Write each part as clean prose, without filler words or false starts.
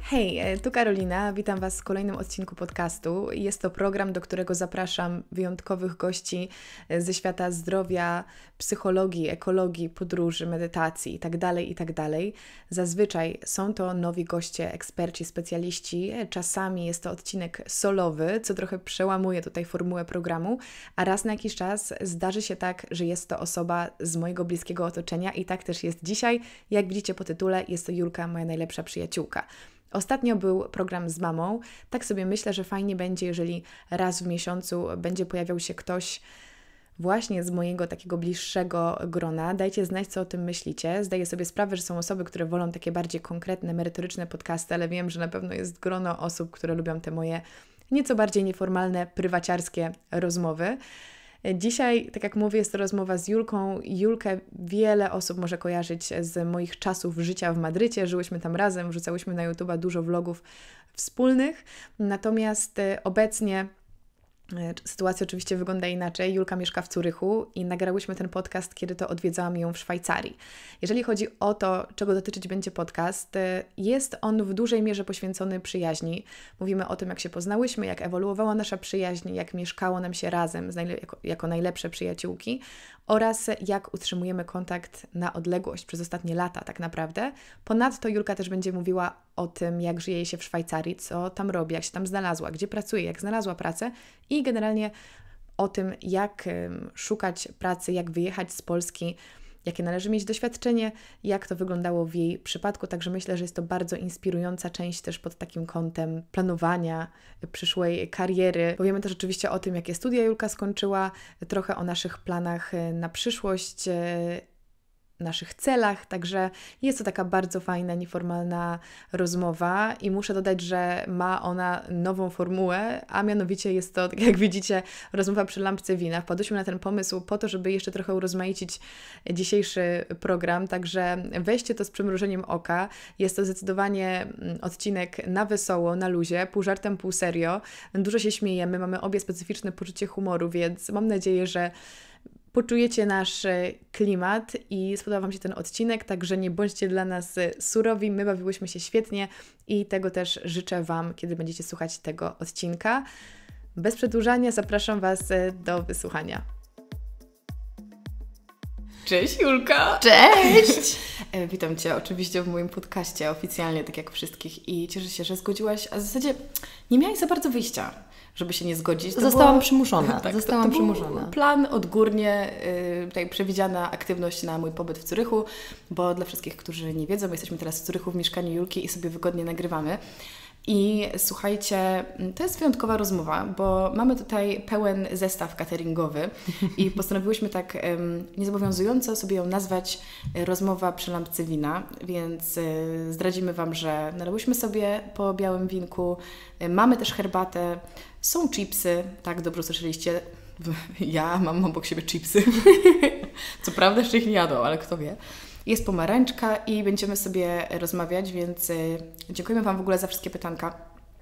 Hej, tu Karolina, witam Was w kolejnym odcinku podcastu. Jest to program, do którego zapraszam wyjątkowych gości ze świata zdrowia, psychologii, ekologii, podróży, medytacji itd., itd. Zazwyczaj są to nowi goście, eksperci, specjaliści. Czasami jest to odcinek solowy, co trochę przełamuje tutaj formułę programu, a raz na jakiś czas zdarzy się tak, że jest to osoba z mojego bliskiego otoczenia i tak też jest dzisiaj. Jak widzicie po tytule, jest to Julka, moja najlepsza przyjaciółka. Ostatnio był program z mamą. Tak sobie myślę, że fajnie będzie, jeżeli raz w miesiącu będzie pojawiał się ktoś właśnie z mojego takiego bliższego grona. Dajcie znać, co o tym myślicie. Zdaję sobie sprawę, że są osoby, które wolą takie bardziej konkretne, merytoryczne podcasty, ale wiem, że na pewno jest grono osób, które lubią te moje nieco bardziej nieformalne, prywaciarskie rozmowy. Dzisiaj, tak jak mówię, jest to rozmowa z Julką. Julkę wiele osób może kojarzyć z moich czasów życia w Madrycie. Żyłyśmy tam razem, wrzucałyśmy na YouTube'a dużo vlogów wspólnych. Natomiast obecnie sytuacja oczywiście wygląda inaczej. Julka mieszka w Zurychu i nagrałyśmy ten podcast, kiedy to odwiedzałam ją w Szwajcarii. Jeżeli chodzi o to, czego dotyczyć będzie podcast, jest on w dużej mierze poświęcony przyjaźni. Mówimy o tym, jak się poznałyśmy, jak ewoluowała nasza przyjaźń, jak mieszkało nam się razem jako najlepsze przyjaciółki oraz jak utrzymujemy kontakt na odległość przez ostatnie lata tak naprawdę. Ponadto Julka też będzie mówiła o tym, jak żyje jej się w Szwajcarii, co tam robi, jak się tam znalazła, gdzie pracuje, jak znalazła pracę i generalnie o tym, jak szukać pracy, jak wyjechać z Polski, jakie należy mieć doświadczenie, jak to wyglądało w jej przypadku. Także myślę, że jest to bardzo inspirująca część też pod takim kątem planowania przyszłej kariery. Powiemy też oczywiście o tym, jakie studia Julka skończyła, trochę o naszych planach na przyszłość, naszych celach, także jest to taka bardzo fajna, nieformalna rozmowa i muszę dodać, że ma ona nową formułę, a mianowicie jest to, tak jak widzicie, rozmowa przy lampce wina. Wpadłyśmy na ten pomysł po to, żeby jeszcze trochę urozmaicić dzisiejszy program, także weźcie to z przymrużeniem oka. Jest to zdecydowanie odcinek na wesoło, na luzie, pół żartem, pół serio. Dużo się śmiejemy, mamy obie specyficzne poczucie humoru, więc mam nadzieję, że poczujecie nasz klimat i spodoba Wam się ten odcinek, także nie bądźcie dla nas surowi, my bawiłyśmy się świetnie i tego też życzę Wam, kiedy będziecie słuchać tego odcinka. Bez przedłużania zapraszam Was do wysłuchania. Cześć Julka! Cześć! Witam Cię oczywiście w moim podcaście oficjalnie, tak jak wszystkich i cieszę się, że zgodziłaś, a w zasadzie nie miałaś za bardzo wyjścia, żeby się nie zgodzić. Zostałam przymuszona. Tak, Zostałam to przymuszona. Był plan odgórnie, tutaj przewidziana aktywność na mój pobyt w Zurychu, bo dla wszystkich, którzy nie wiedzą, jesteśmy teraz w Zurychu w mieszkaniu Julki i sobie wygodnie nagrywamy. I słuchajcie, to jest wyjątkowa rozmowa, bo mamy tutaj pełen zestaw cateringowy i postanowiłyśmy tak niezobowiązująco sobie ją nazwać rozmowa przy lampce wina, więc zdradzimy Wam, że nalałyśmy sobie po białym winku, mamy też herbatę, są chipsy, tak dobrze usłyszeliście, ja mam obok siebie chipsy, co prawda jeszcze ich nie jadłam, ale kto wie. Jest pomarańczka i będziemy sobie rozmawiać, więc dziękujemy Wam w ogóle za wszystkie pytanka,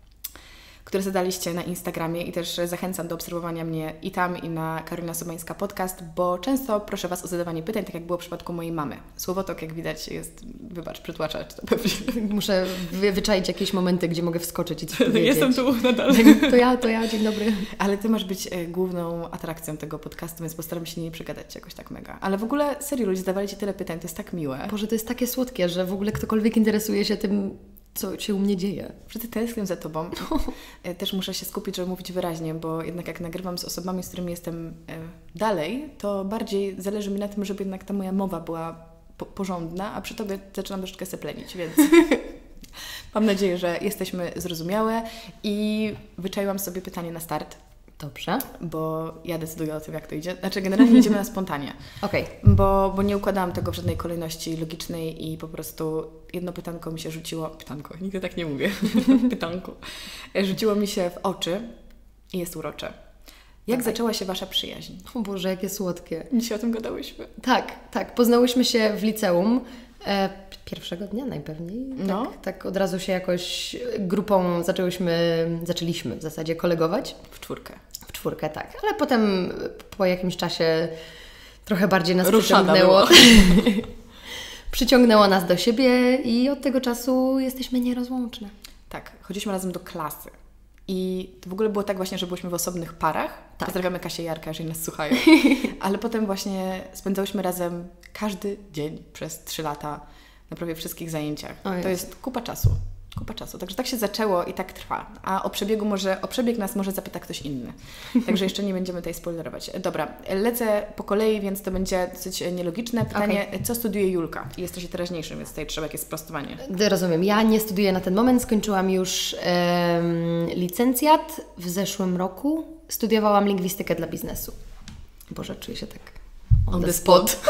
które zadaliście na Instagramie i też zachęcam do obserwowania mnie i tam, i na Karolina Sobańska Podcast, bo często proszę Was o zadawanie pytań, tak jak było w przypadku mojej mamy. Słowotok, jak widać, jest, wybacz, przytłaczacz to pewnie. Muszę wyczaić jakieś momenty, gdzie mogę wskoczyć i coś powiedzieć. Jestem tu nadal. To ja, dzień dobry. Ale Ty masz być główną atrakcją tego podcastu, więc postaram się nie przegadać jakoś tak mega. Ale w ogóle, serio, ludzie zadawali Ci tyle pytań, to jest tak miłe. Boże, to jest takie słodkie, że w ogóle ktokolwiek interesuje się tym, co się u mnie dzieje. Wszyscy tęsknią za Tobą. Też muszę się skupić, żeby mówić wyraźnie, bo jednak jak nagrywam z osobami, z którymi jestem dalej, to bardziej zależy mi na tym, żeby jednak ta moja mowa była porządna, a przy Tobie zaczynam troszeczkę seplenić, więc mam nadzieję, że jesteśmy zrozumiałe i wyczaiłam sobie pytanie na start. Dobrze. Bo ja decyduję o tym, jak to idzie. Znaczy, generalnie idziemy na spontanie. Okej. Bo nie układałam tego w żadnej kolejności logicznej i po prostu jedno pytanko mi się rzuciło... Pytanko, nigdy tak nie mówię. Pytanko. Rzuciło mi się w oczy i jest urocze. Jak zaczęła się Wasza przyjaźń? O Boże, jakie słodkie. Dzisiaj o tym gadałyśmy. Tak. Poznałyśmy się w liceum. Pierwszego dnia najpewniej. No. Tak od razu się jakoś grupą zaczęliśmy w zasadzie kolegować. W czwórkę. W czwórkę, tak. Ale potem po jakimś czasie trochę bardziej nas przyciągnęło nas do siebie i od tego czasu jesteśmy nierozłączne. Tak, chodziliśmy razem do klasy. I to w ogóle było tak właśnie, że byliśmy w osobnych parach. Tak. Pozdrawiamy Kasię i Jarka, jeżeli nas słuchają. Ale potem właśnie spędzałyśmy razem każdy dzień przez 3 lata na prawie wszystkich zajęciach. To jest kupa czasu. Kupa czasu. Także tak się zaczęło i tak trwa. A o przebieg nas może zapyta ktoś inny. Także jeszcze nie będziemy tutaj spoilerować. Dobra, lecę po kolei, więc to będzie dosyć nielogiczne. Pytanie, co studiuje Julka? Jest to się teraźniejszym, więc tutaj trzeba jakieś sprostowanie. Rozumiem. Ja nie studiuję na ten moment. Skończyłam już licencjat w zeszłym roku. Studiowałam lingwistykę dla biznesu. Boże, czuję się tak on the spot.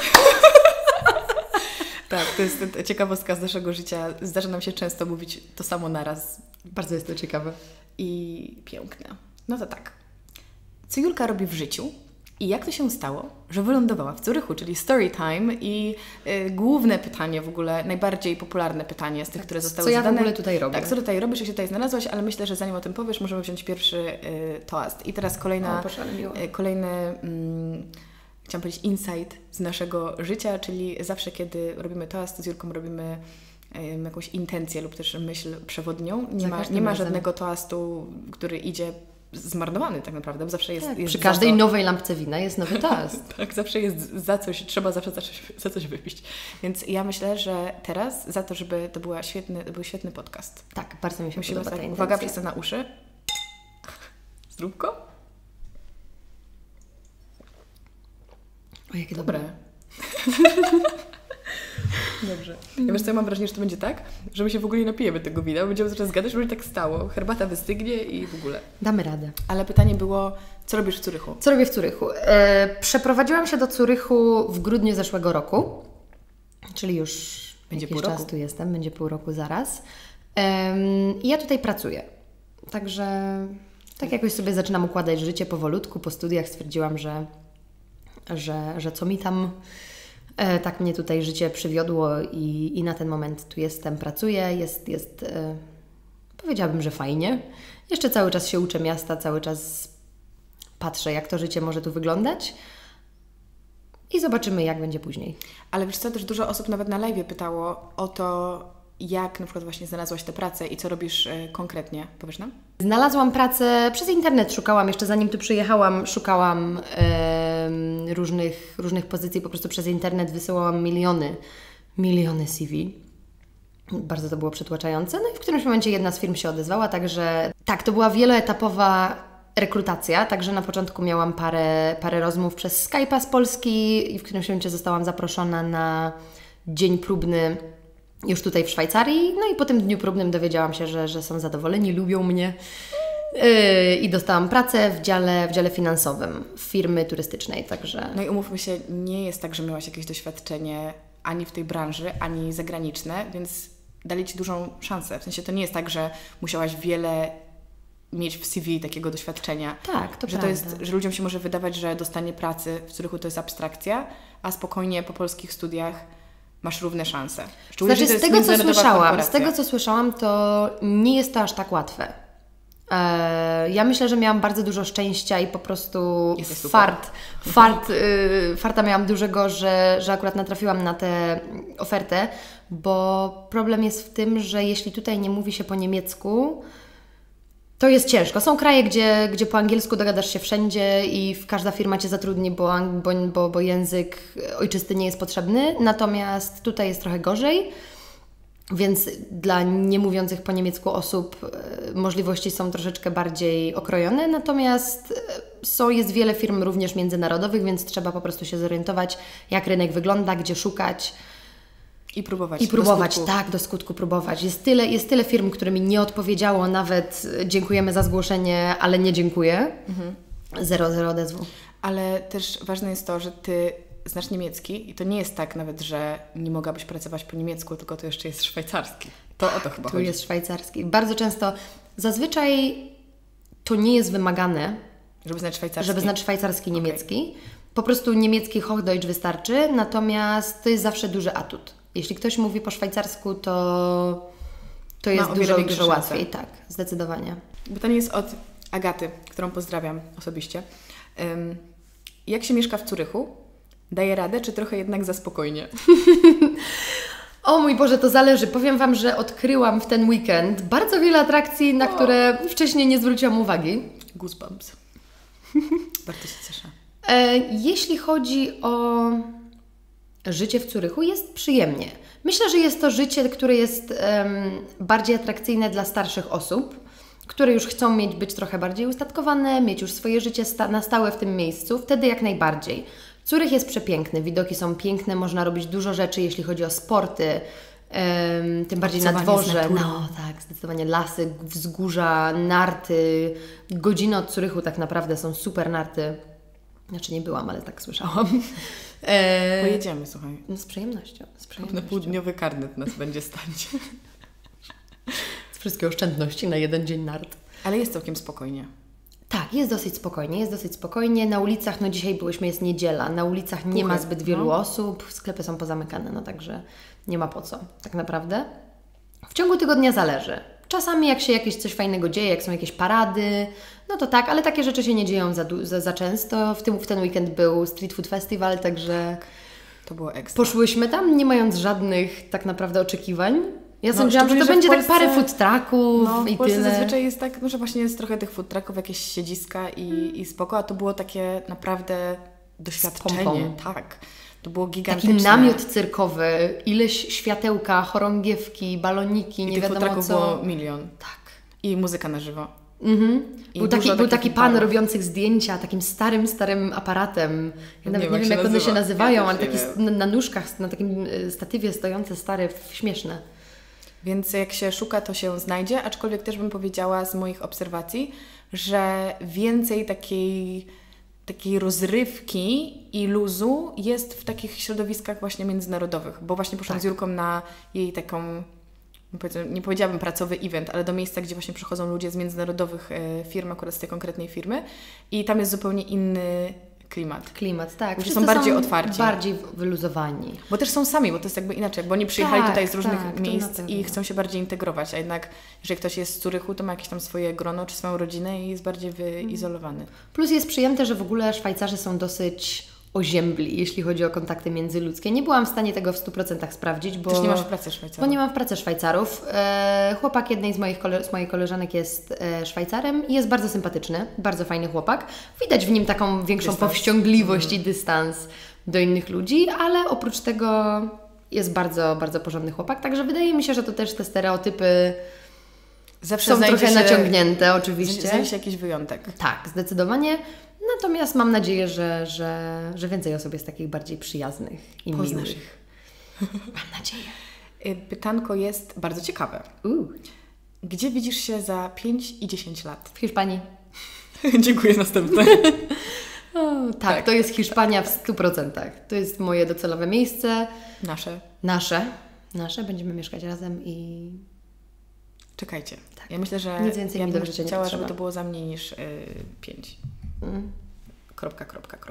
Tak, to jest ciekawostka z naszego życia. Zdarza nam się często mówić to samo naraz. Bardzo jest to ciekawe. I piękne. No to tak. Co Julka robi w życiu i jak to się stało, że wylądowała w Zurychu, czyli story time i główne pytanie w ogóle, najbardziej popularne pytanie z tych, które zostały zadane. Co ja w ogóle tutaj robię? Tak, co tutaj robisz, jak się tutaj znalazłaś, ale myślę, że zanim o tym powiesz, możemy wziąć pierwszy toast. I teraz kolejny chciałam powiedzieć insight z naszego życia, czyli zawsze, kiedy robimy toast, z Julką robimy jakąś intencję lub też myśl przewodnią. Nie ma żadnego toastu, który idzie zmarnowany tak naprawdę, bo zawsze jest... Tak, jest przy każdej nowej lampce wina jest nowy toast. Tak, zawsze jest trzeba zawsze za coś wypić. Więc ja myślę, że teraz za to, żeby to był świetny podcast. Tak, bardzo mi się podoba ta intencja. Uwaga, wszyscy na uszy. Zrób go. O, jakie dobre. Dobrze. Ja wiesz co, ja mam wrażenie, że to będzie tak, że my się w ogóle nie napijemy tego wina, będziemy zaraz gadać, że będzie tak stało. Herbata wystygnie i w ogóle. Damy radę. Ale pytanie było, co robisz w Zurychu? Co robię w Zurychu? Przeprowadziłam się do Zurychu w grudniu zeszłego roku, czyli już będzie jakiś czas tu jestem, będzie pół roku zaraz. I ja tutaj pracuję. Także tak jakoś sobie zaczynam układać życie powolutku. Po studiach stwierdziłam, że co mi tam tak mnie tutaj życie przywiodło i na ten moment tu jestem, pracuję, jest powiedziałabym, że fajnie. Jeszcze cały czas się uczę miasta, cały czas patrzę, jak to życie może tu wyglądać i zobaczymy, jak będzie później. Ale wiesz co, też dużo osób nawet na live pytało o to, jak na przykład właśnie znalazłaś tę pracę i co robisz konkretnie? Powiesz nam? Znalazłam pracę przez internet, szukałam, jeszcze zanim tu przyjechałam, szukałam różnych pozycji, po prostu przez internet wysyłałam miliony CV. Bardzo to było przytłaczające. No i w którymś momencie jedna z firm się odezwała, także tak, to była wieloetapowa rekrutacja, także na początku miałam parę rozmów przez Skype'a z Polski i w którymś momencie zostałam zaproszona na dzień próbny już tutaj w Szwajcarii, no i po tym dniu próbnym dowiedziałam się, że są zadowoleni, lubią mnie i dostałam pracę w dziale finansowym firmy turystycznej, także... No i umówmy się, nie jest tak, że miałaś jakieś doświadczenie ani w tej branży, ani zagraniczne, więc dali Ci dużą szansę. W sensie to nie jest tak, że musiałaś wiele mieć w CV takiego doświadczenia. Tak, to że prawda. To jest, że ludziom się może wydawać, że dostanie pracy w Zurychu to jest abstrakcja, a spokojnie po polskich studiach masz równe szanse. Znaczy, z tego co słyszałam, to nie jest to aż tak łatwe. Ja myślę, że miałam bardzo dużo szczęścia i po prostu farta miałam dużego, że akurat natrafiłam na tę ofertę, bo problem jest w tym, że jeśli tutaj nie mówi się po niemiecku, to jest ciężko. Są kraje, gdzie po angielsku dogadasz się wszędzie i każda firma Cię zatrudni, bo język ojczysty nie jest potrzebny, natomiast tutaj jest trochę gorzej, więc dla niemówiących po niemiecku osób możliwości są troszeczkę bardziej okrojone, natomiast jest wiele firm również międzynarodowych, więc trzeba po prostu się zorientować, jak rynek wygląda, gdzie szukać. I próbować. Do skutku próbować. Jest tyle firm, które mi nie odpowiedziało, nawet dziękujemy za zgłoszenie, ale nie dziękuję. Zero odezwu. Ale też ważne jest to, że Ty znasz niemiecki i to nie jest tak nawet, że nie mogłabyś pracować po niemiecku, tylko to jeszcze jest szwajcarski. To o to chyba chodzi. Tu jest szwajcarski. Bardzo często, zazwyczaj to nie jest wymagane, żeby znać szwajcarski, niemiecki. Po prostu niemiecki Hochdeutsch wystarczy, natomiast to jest zawsze duży atut. Jeśli ktoś mówi po szwajcarsku, to jest dużo łatwiej. Tak, zdecydowanie. Pytanie jest od Agaty, którą pozdrawiam osobiście. Jak się mieszka w Zurychu? Daje radę, czy trochę jednak za spokojnie? O mój Boże, to zależy. Powiem Wam, że odkryłam w ten weekend bardzo wiele atrakcji, na które wcześniej nie zwróciłam uwagi. Goosebumps. Bardzo się cieszę. Jeśli chodzi o życie w Zurychu, jest przyjemnie. Myślę, że jest to życie, które jest bardziej atrakcyjne dla starszych osób, które już chcą być trochę bardziej ustatkowane, mieć już swoje życie na stałe w tym miejscu. Wtedy jak najbardziej. Zurych jest przepiękny, widoki są piękne, można robić dużo rzeczy, jeśli chodzi o sporty, tym bardziej na dworze. No tak, zdecydowanie lasy, wzgórza, narty. Godziny od Zurychu tak naprawdę są super narty. Znaczy nie byłam, ale tak słyszałam. Pojedziemy, słuchaj. No z przyjemnością. Na półdniowy karnet nas będzie stać. Z wszystkie oszczędności na jeden dzień nart. Ale jest całkiem spokojnie. Tak, jest dosyć spokojnie. Na ulicach, no dzisiaj jest niedziela, na ulicach nie ma zbyt wielu osób, sklepy są pozamykane, no także nie ma po co, tak naprawdę. W ciągu tygodnia zależy. Czasami jak się jakieś coś fajnego dzieje, jak są jakieś parady, no to tak, ale takie rzeczy się nie dzieją za często. W ten weekend był Street Food Festival, także to było ekstra. Poszłyśmy tam, nie mając żadnych tak naprawdę oczekiwań. Ja sądziłam, że to będzie tak parę food trucków i tyle. Zazwyczaj jest tak, że właśnie jest trochę tych food trucków, jakieś siedziska i spoko, a to było takie naprawdę doświadczenie. Tak. To było gigantyczne. Taki namiot cyrkowy, ileś światełka, chorągiewki, baloniki, nie wiadomo co. Tych food trucków było milion. Tak. I muzyka na żywo. Był taki pan robiących zdjęcia takim starym aparatem. Ja nawet nie wiem, jak one się nazywają, ale taki na nóżkach, na takim statywie stojące stare, śmieszne. Więc jak się szuka, to się znajdzie, aczkolwiek też bym powiedziała z moich obserwacji, że więcej takiej rozrywki i luzu jest w takich środowiskach właśnie międzynarodowych, bo właśnie poszłam z Julką na jej taką, nie powiedziałabym pracowy event, ale do miejsca, gdzie właśnie przychodzą ludzie z międzynarodowych firm, akurat z tej konkretnej firmy i tam jest zupełnie inny klimat, tak. Wszyscy są bardziej otwarci. Bardziej wyluzowani. Bo też są sami, bo to jest jakby inaczej, bo oni przyjechali tutaj z różnych miejsc i chcą się bardziej integrować, a jednak jeżeli ktoś jest z Zurychu, to ma jakieś tam swoje grono czy swoją rodzinę i jest bardziej wyizolowany. Plus jest przyjemne, że w ogóle Szwajcarzy są dosyć oziębli, jeśli chodzi o kontakty międzyludzkie. Nie byłam w stanie tego w 100% sprawdzić, bo... Też nie masz w pracy Szwajcarów. Bo nie mam w pracy Szwajcarów. Chłopak jednej z moich koleżanek jest Szwajcarem i jest bardzo sympatyczny, bardzo fajny chłopak. Widać w nim taką większą powściągliwość i dystans do innych ludzi, ale oprócz tego jest bardzo, bardzo porządny chłopak, także wydaje mi się, że to też te stereotypy zawsze są trochę naciągnięte, oczywiście. Znajdzie się jakiś wyjątek. Tak, zdecydowanie. Natomiast mam nadzieję, że więcej osób jest takich bardziej przyjaznych i miłych. Mam nadzieję. Pytanko jest bardzo ciekawe. Gdzie widzisz się za 5 i 10 lat? W Hiszpanii. Dziękuję, następne. Tak, to jest Hiszpania w 100%. To jest moje docelowe miejsce. Nasze. Będziemy mieszkać razem i... Czekajcie. Tak. Ja myślę, że nic więcej mi do życia nie chciała, potrzeba. żeby to było za mniej niż 5. Kropka.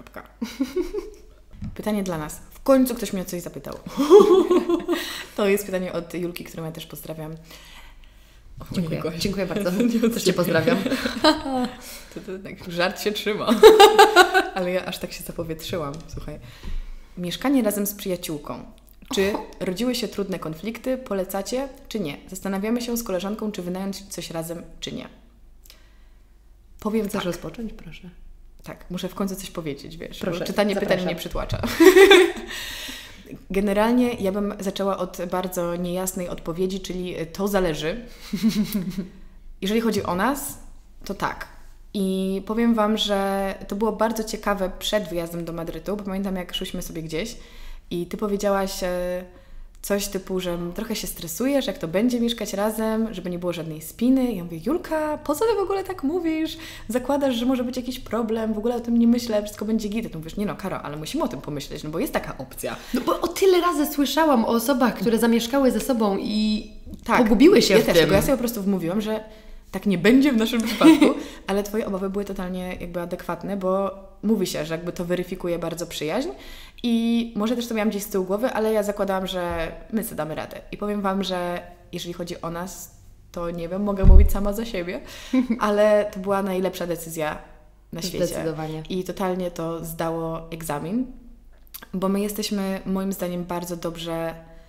Pytanie dla nas. W końcu ktoś mnie o coś zapytał. To jest pytanie od Julki, którą ja też pozdrawiam. Dziękuję bardzo. Też Cię pozdrawiam. To tak żart się trzyma. Ale ja aż tak się zapowietrzyłam. Słuchaj. Mieszkanie razem z przyjaciółką. Czy rodziły się trudne konflikty? Polecacie, czy nie? Zastanawiamy się z koleżanką, czy wynająć coś razem, czy nie. Powiem Chcesz rozpocząć? Proszę. Tak, muszę w końcu coś powiedzieć, wiesz. Proszę, czytanie pytań mnie przytłacza. Generalnie ja bym zaczęła od bardzo niejasnej odpowiedzi, czyli to zależy. Jeżeli chodzi o nas, to tak. I powiem Wam, że to było bardzo ciekawe przed wyjazdem do Madrytu, bo pamiętam, jak szłyśmy sobie gdzieś i Ty powiedziałaś coś typu, że trochę się stresujesz, jak to będzie mieszkać razem, żeby nie było żadnej spiny. I ja mówię, Julka, po co Ty w ogóle tak mówisz? Zakładasz, że może być jakiś problem, w ogóle o tym nie myślę, wszystko będzie git. Ty mówisz, nie no, Karo, ale musimy o tym pomyśleć, no bo jest taka opcja. No bo o tyle razy słyszałam o osobach, które zamieszkały ze sobą i pogubiły się w tym. Tylko ja sobie po prostu wmówiłam, że tak nie będzie w naszym przypadku, ale Twoje obawy były totalnie jakby adekwatne, bo mówi się, że jakby to weryfikuje bardzo przyjaźń i może też to miałam gdzieś z tyłu głowy, ale ja zakładałam, że my sobie damy radę. I powiem Wam, że jeżeli chodzi o nas, to nie wiem, mogę mówić sama za siebie, ale to była najlepsza decyzja na świecie. Zdecydowanie. I totalnie to zdało egzamin, bo my jesteśmy moim zdaniem bardzo dobrze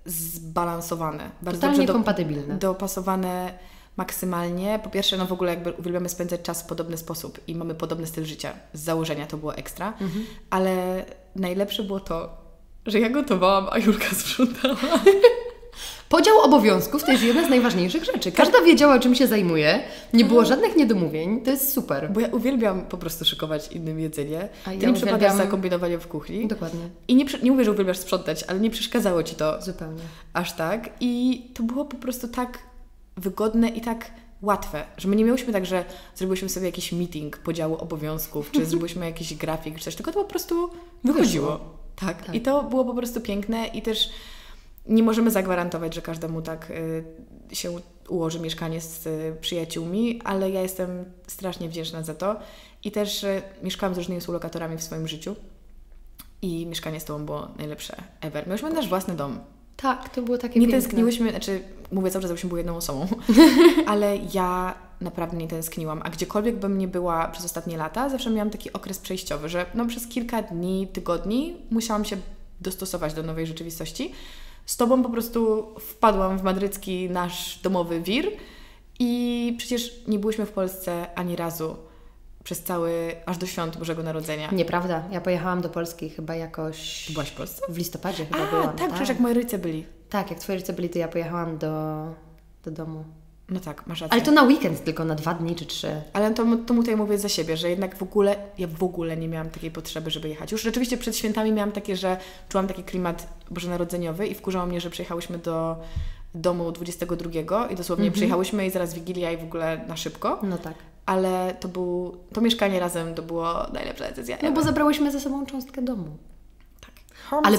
zbalansowane. Bardzo Totalnie dobrze kompatybilne. Dopasowane maksymalnie. Po pierwsze, w ogóle jakby uwielbiamy spędzać czas w podobny sposób i mamy podobny styl życia. Z założenia to było ekstra. Ale najlepsze było to, że ja gotowałam, a Julka sprzątała. Podział obowiązków to jest jedna z najważniejszych rzeczy. Każda wiedziała, czym się zajmuje. Nie było żadnych niedomówień. To jest super. Bo ja uwielbiam po prostu szykować innym jedzenie. A Ty ja nie przepadasz uwielbiam- za kombinowaniem w kuchni. Dokładnie. I nie mówię, że uwielbiasz sprzątać, ale nie przeszkadzało Ci to Zupełnie. aż tak. I to było po prostu tak wygodne i tak łatwe, że my nie miałyśmy tak, że zrobiłyśmy sobie jakiś meeting podziału obowiązków, czy zrobiłyśmy jakiś grafik, czy coś, tylko to po prostu wychodziło. Tak. I to było po prostu piękne i też nie możemy zagwarantować, że każdemu tak się ułoży mieszkanie z przyjaciółmi, ale ja jestem strasznie wdzięczna za to i też mieszkałam z różnymi współlokatorami w swoim życiu i mieszkanie z Tobą było najlepsze ever. Miałyśmy nasz własny dom. Tak, to było takie Nie piękne. tęskniłyśmy, znaczy mówię cały czas, żebyśmy były jedną osobą, ale ja naprawdę nie tęskniłam, a gdziekolwiek bym nie była przez ostatnie lata, zawsze miałam taki okres przejściowy, że przez kilka dni, tygodni musiałam się dostosować do nowej rzeczywistości. Z Tobą po prostu wpadłam w madrycki nasz domowy wir i przecież nie byłyśmy w Polsce ani razu przez aż do świąt Bożego Narodzenia. Nieprawda. Ja pojechałam do Polski chyba jakoś... Byłaś w Polsce? W listopadzie chyba byłam. Tak, przecież jak moi rodzice byli. Tak, jak Twoi rodzice byli, to ja pojechałam do domu. No tak, masz rację. Ale to na weekend tylko, na 2 dni czy 3. Ale to tutaj mówię za siebie, że jednak ja w ogóle nie miałam takiej potrzeby, żeby jechać. Już rzeczywiście przed świętami miałam takie, że czułam taki klimat bożonarodzeniowy i wkurzało mnie, że przyjechałyśmy do domu 22 i dosłownie przyjechałyśmy i zaraz Wigilia i w ogóle na szybko. No tak. Ale to mieszkanie razem to było najlepsza decyzja. No bo zabrałyśmy ze sobą cząstkę domu. Tak. Ale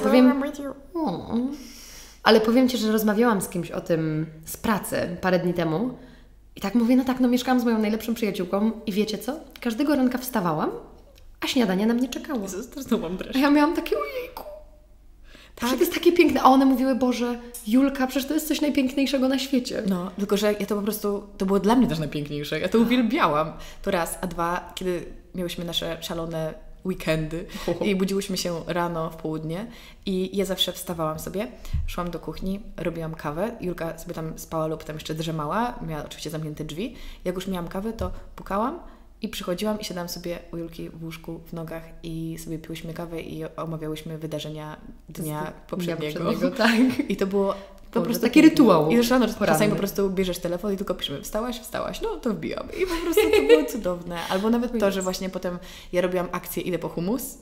Ale powiem Ci, że rozmawiałam z kimś o tym z pracy parę dni temu i tak mówię, mieszkałam z moją najlepszą przyjaciółką i wiecie co? Każdego ranka wstawałam, a śniadanie na mnie czekało. Zresztą A ja miałam takie, ojejku, tak. To jest takie piękne. A one mówiły, Boże, Julka, przecież to jest coś najpiękniejszego na świecie. No, tylko że ja to po prostu, to było dla mnie też najpiękniejsze. Ja to uwielbiałam. To raz, a dwa, kiedy miałyśmy nasze szalone weekendy i budziłyśmy się rano w południe i ja zawsze wstawałam sobie, szłam do kuchni, robiłam kawę, Julka sobie tam spała lub tam jeszcze drzemała, miała oczywiście zamknięte drzwi. Jak już miałam kawę, to pukałam i przychodziłam i siadałam sobie u Julki w łóżku, w nogach i sobie piłyśmy kawę i omawiałyśmy wydarzenia dnia poprzedniego. Tak. I to było po prostu taki rytuał. I już rano czasami po prostu bierzesz telefon i tylko piszemy, wstałaś, no to wbijam. I po prostu to było cudowne. Albo nawet to, że właśnie potem ja robiłam akcję, idę po hummus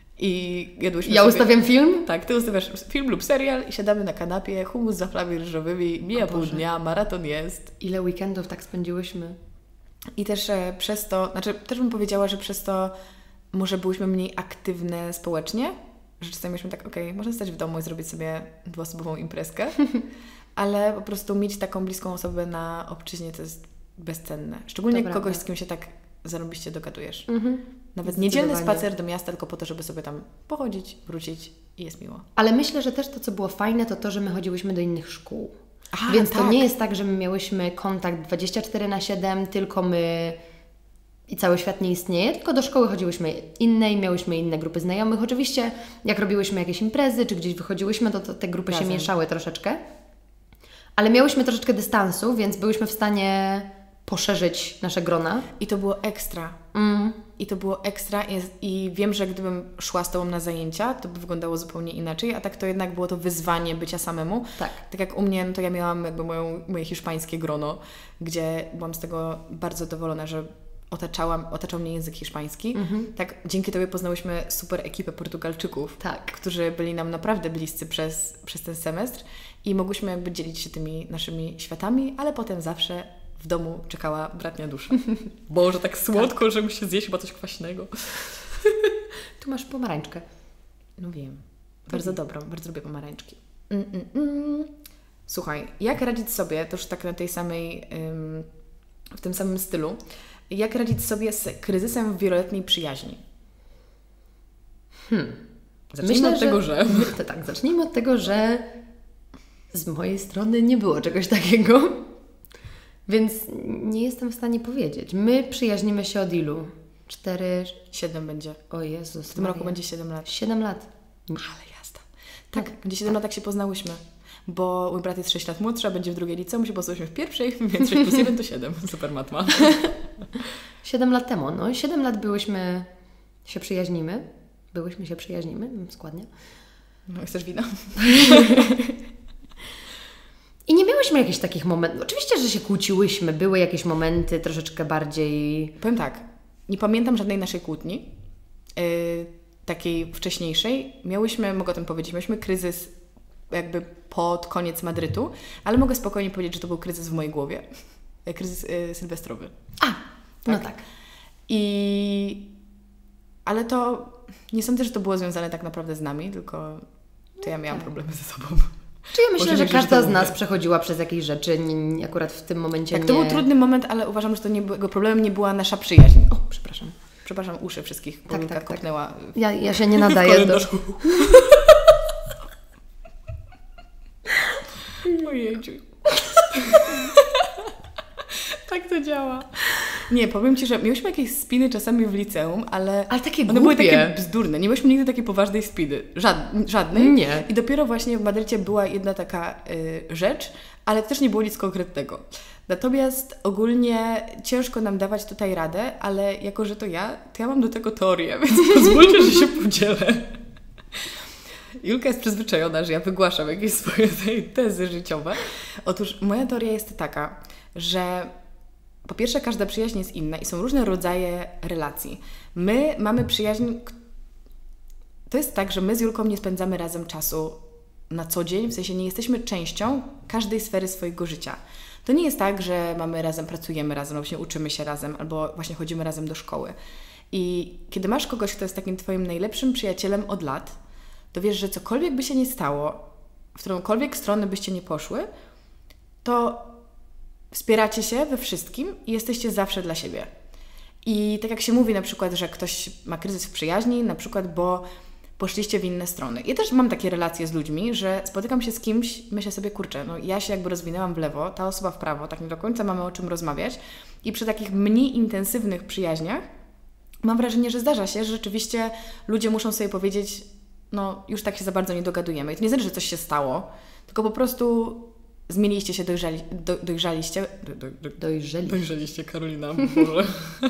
i jadłyśmy Ja sobie... ustawiam film? Tak, ty ustawiasz film lub serial i siadamy na kanapie, hummus z waflami ryżowymi, mija pół dnia, maraton jest. Ile weekendów tak spędziłyśmy? I też przez to, też bym powiedziała, że przez to może byłyśmy mniej aktywne społecznie, że czasami myśmy tak, można stać w domu i zrobić sobie dwuosobową imprezkę, ale po prostu mieć taką bliską osobę na obczyźnie to jest bezcenne. Szczególnie jak kogoś, z kim się tak zarobiście dogadujesz. Nawet niedzielny spacer do miasta tylko po to, żeby sobie tam pochodzić, wrócić i jest miło. Ale myślę, że też to, co było fajne, to, że my chodziłyśmy do innych szkół. Więc to nie jest tak, że my miałyśmy kontakt 24/7, tylko my i cały świat nie istnieje, tylko do szkoły chodziłyśmy innej, miałyśmy inne grupy znajomych. Oczywiście jak robiłyśmy jakieś imprezy, czy gdzieś wychodziłyśmy, to te grupy się mieszały troszeczkę. Ale miałyśmy troszeczkę dystansu, więc byłyśmy w stanie poszerzyć nasze grona. I to było ekstra. I to było ekstra i wiem, że gdybym szła z Tobą na zajęcia, to by wyglądało zupełnie inaczej, a tak to jednak było to wyzwanie bycia samemu. Tak jak u mnie, no to ja miałam jakby moje hiszpańskie grono, gdzie byłam z tego bardzo zadowolona, że otaczał mnie język hiszpański. Tak, dzięki Tobie poznałyśmy super ekipę Portugalczyków, którzy byli nam naprawdę bliscy przez ten semestr i mogłyśmy jakby dzielić się tymi naszymi światami, ale potem zawsze w domu czekała bratnia dusza. Boże, tak słodko, że musi zjeść chyba coś kwaśnego. Tu masz pomarańczkę. No wiem. Bardzo dobrą. Bardzo lubię pomarańczki. Słuchaj, jak radzić sobie, to już tak na tej samej, w tym samym stylu, jak radzić sobie z kryzysem w wieloletniej przyjaźni? Zacznijmy od tego, że... Tak, zacznijmy od tego, że z mojej strony nie było czegoś takiego. Więc nie jestem w stanie powiedzieć. My przyjaźnimy się od ilu? 7 będzie. O Jezus. W tym roku będzie 7 lat. 7 lat. Ale jasne. Tak, będzie 7 lat, jak się poznałyśmy. bo mój brat jest 6 lat młodszy, a będzie w drugiej liceum, się poznałyśmy w pierwszej, więc 6 plus 1 to 7. Super matma. 7 lat temu, no 7 lat się przyjaźnimy, składnie. No, chcesz wina? I nie miałyśmy jakichś takich momentów, oczywiście, że się kłóciłyśmy, były jakieś momenty troszeczkę bardziej... Powiem tak, nie pamiętam żadnej naszej kłótni, takiej wcześniejszej. Mogę o tym powiedzieć, miałyśmy kryzys jakby pod koniec Madrytu, ale mogę spokojnie powiedzieć, że to był kryzys w mojej głowie. Kryzys sylwestrowy. No tak. Ale to nie sądzę, że to było związane tak naprawdę z nami, tylko to ja miałam problemy ze sobą. Czy ja myślę, że każda z nas przechodziła przez jakieś rzeczy, akurat w tym momencie tak, to był trudny moment, ale uważam, że to jego problemem nie była nasza przyjaźń. O, przepraszam. Przepraszam, uszy wszystkich, bo Julka kopnęła. Ja się nie nadaję do... Ojejciu. Tak to działa. Nie, powiem Ci, że mieliśmy jakieś spiny czasami w liceum, ale takie one były takie bzdurne. Nie mieliśmy nigdy takiej poważnej spiny. Żadnej. Nie. I dopiero właśnie w Madrycie była jedna taka rzecz, ale też nie było nic konkretnego. Natomiast ogólnie ciężko nam dawać tutaj radę, ale jako, że to ja mam do tego teorię, więc pozwólcie, że się podzielę. Julka jest przyzwyczajona, że ja wygłaszam jakieś swoje tezy życiowe. Otóż moja teoria jest taka, że po pierwsze każda przyjaźń jest inna i są różne rodzaje relacji. My mamy przyjaźń... To jest tak, że my z Julką nie spędzamy razem czasu na co dzień, w sensie nie jesteśmy częścią każdej sfery swojego życia. To nie jest tak, że pracujemy razem, albo właśnie uczymy się razem, albo właśnie chodzimy razem do szkoły. I kiedy masz kogoś, kto jest takim Twoim najlepszym przyjacielem od lat, to wiesz, że cokolwiek by się nie stało, w którąkolwiek stronę byście nie poszły, to wspieracie się we wszystkim i jesteście zawsze dla siebie. I tak jak się mówi na przykład, że ktoś ma kryzys w przyjaźni, na przykład, bo poszliście w inne strony. Ja też mam takie relacje z ludźmi, że spotykam się z kimś, myślę sobie, kurczę, no ja się jakby rozwinęłam w lewo, ta osoba w prawo, tak nie do końca mamy o czym rozmawiać. I przy takich mniej intensywnych przyjaźniach mam wrażenie, że zdarza się, że rzeczywiście ludzie muszą sobie powiedzieć, no już tak się za bardzo nie dogadujemy. I to nie znaczy, że coś się stało, tylko po prostu zmieniliście się, dojrzeliście. Dojrzeliście, Karolina, Boże.